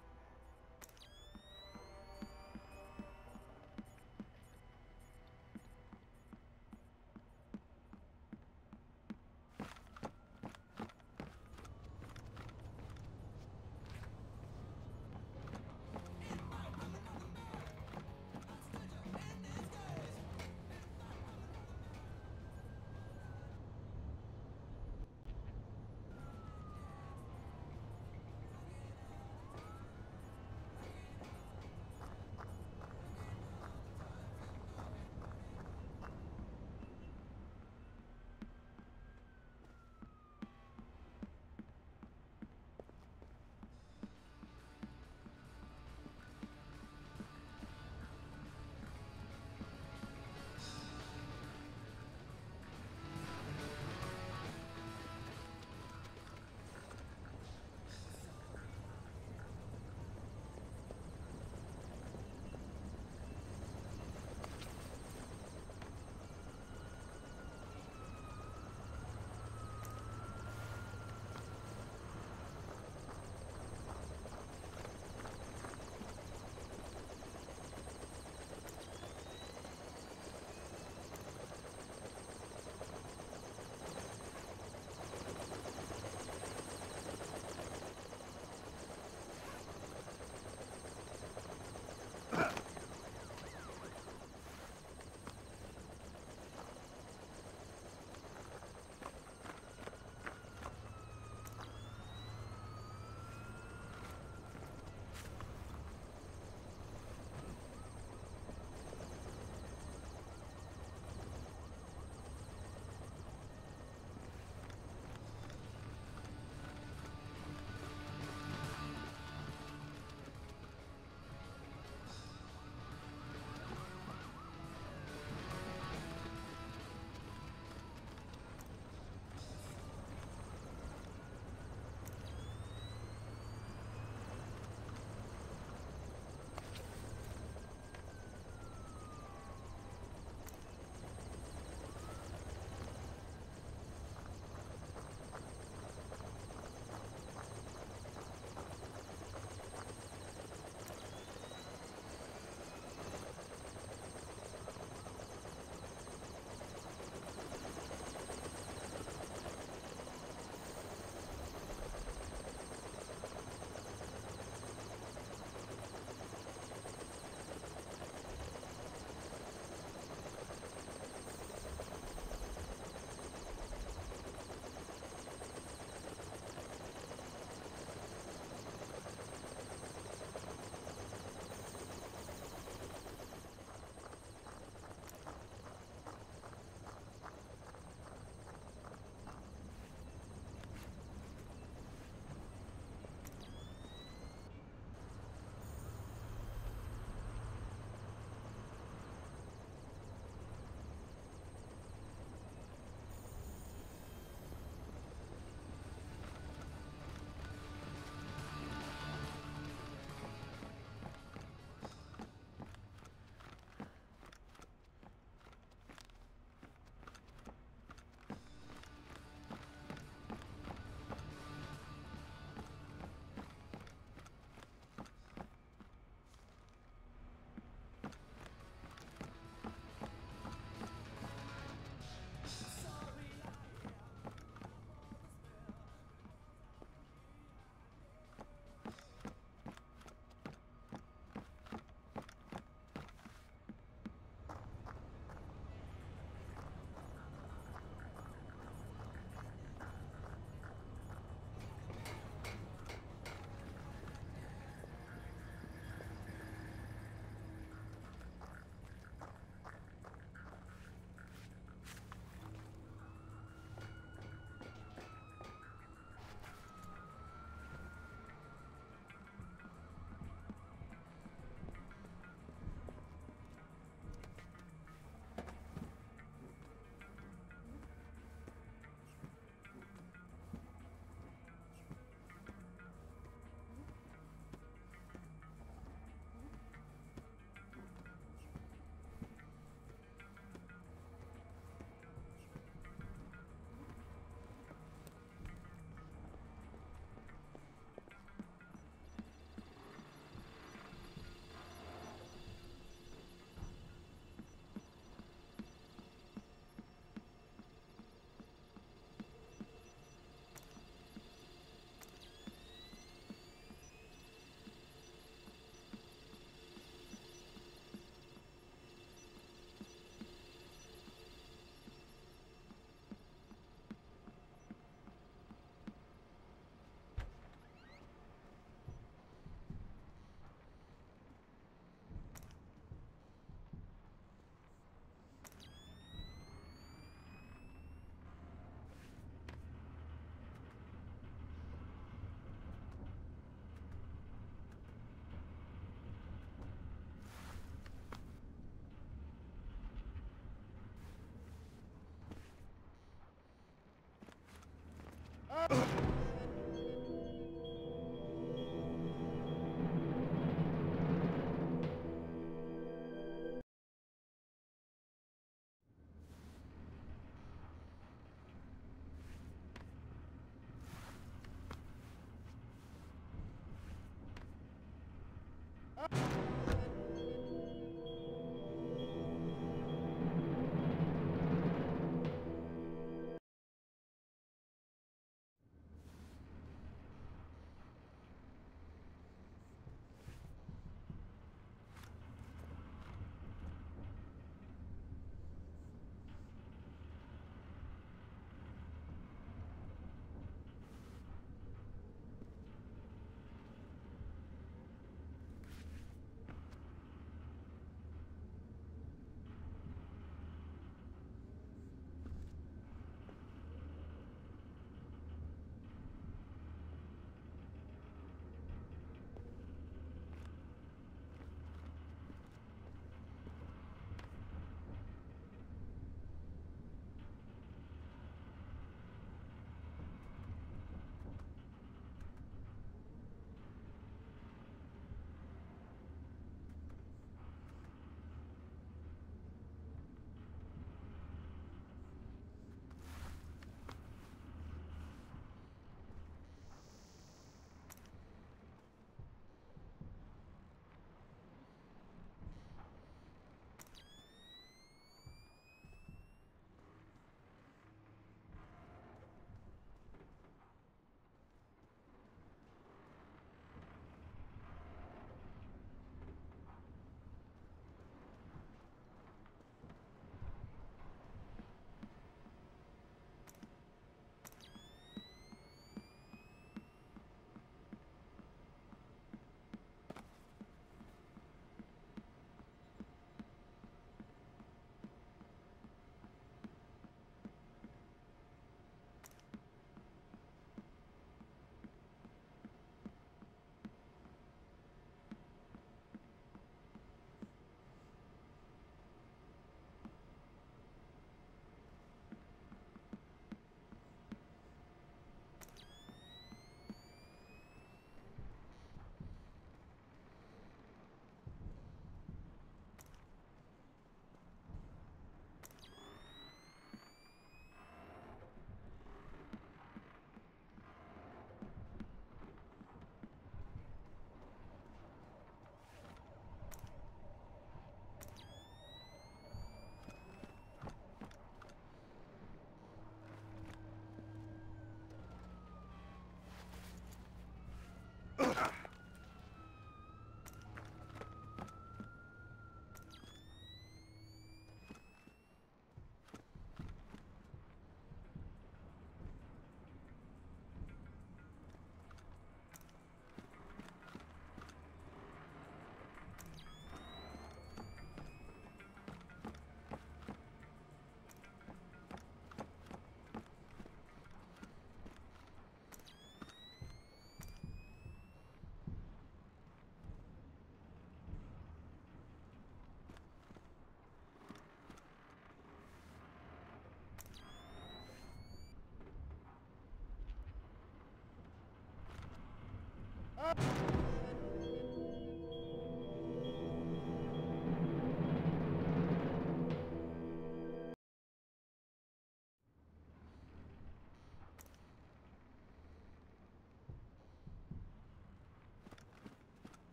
Ha!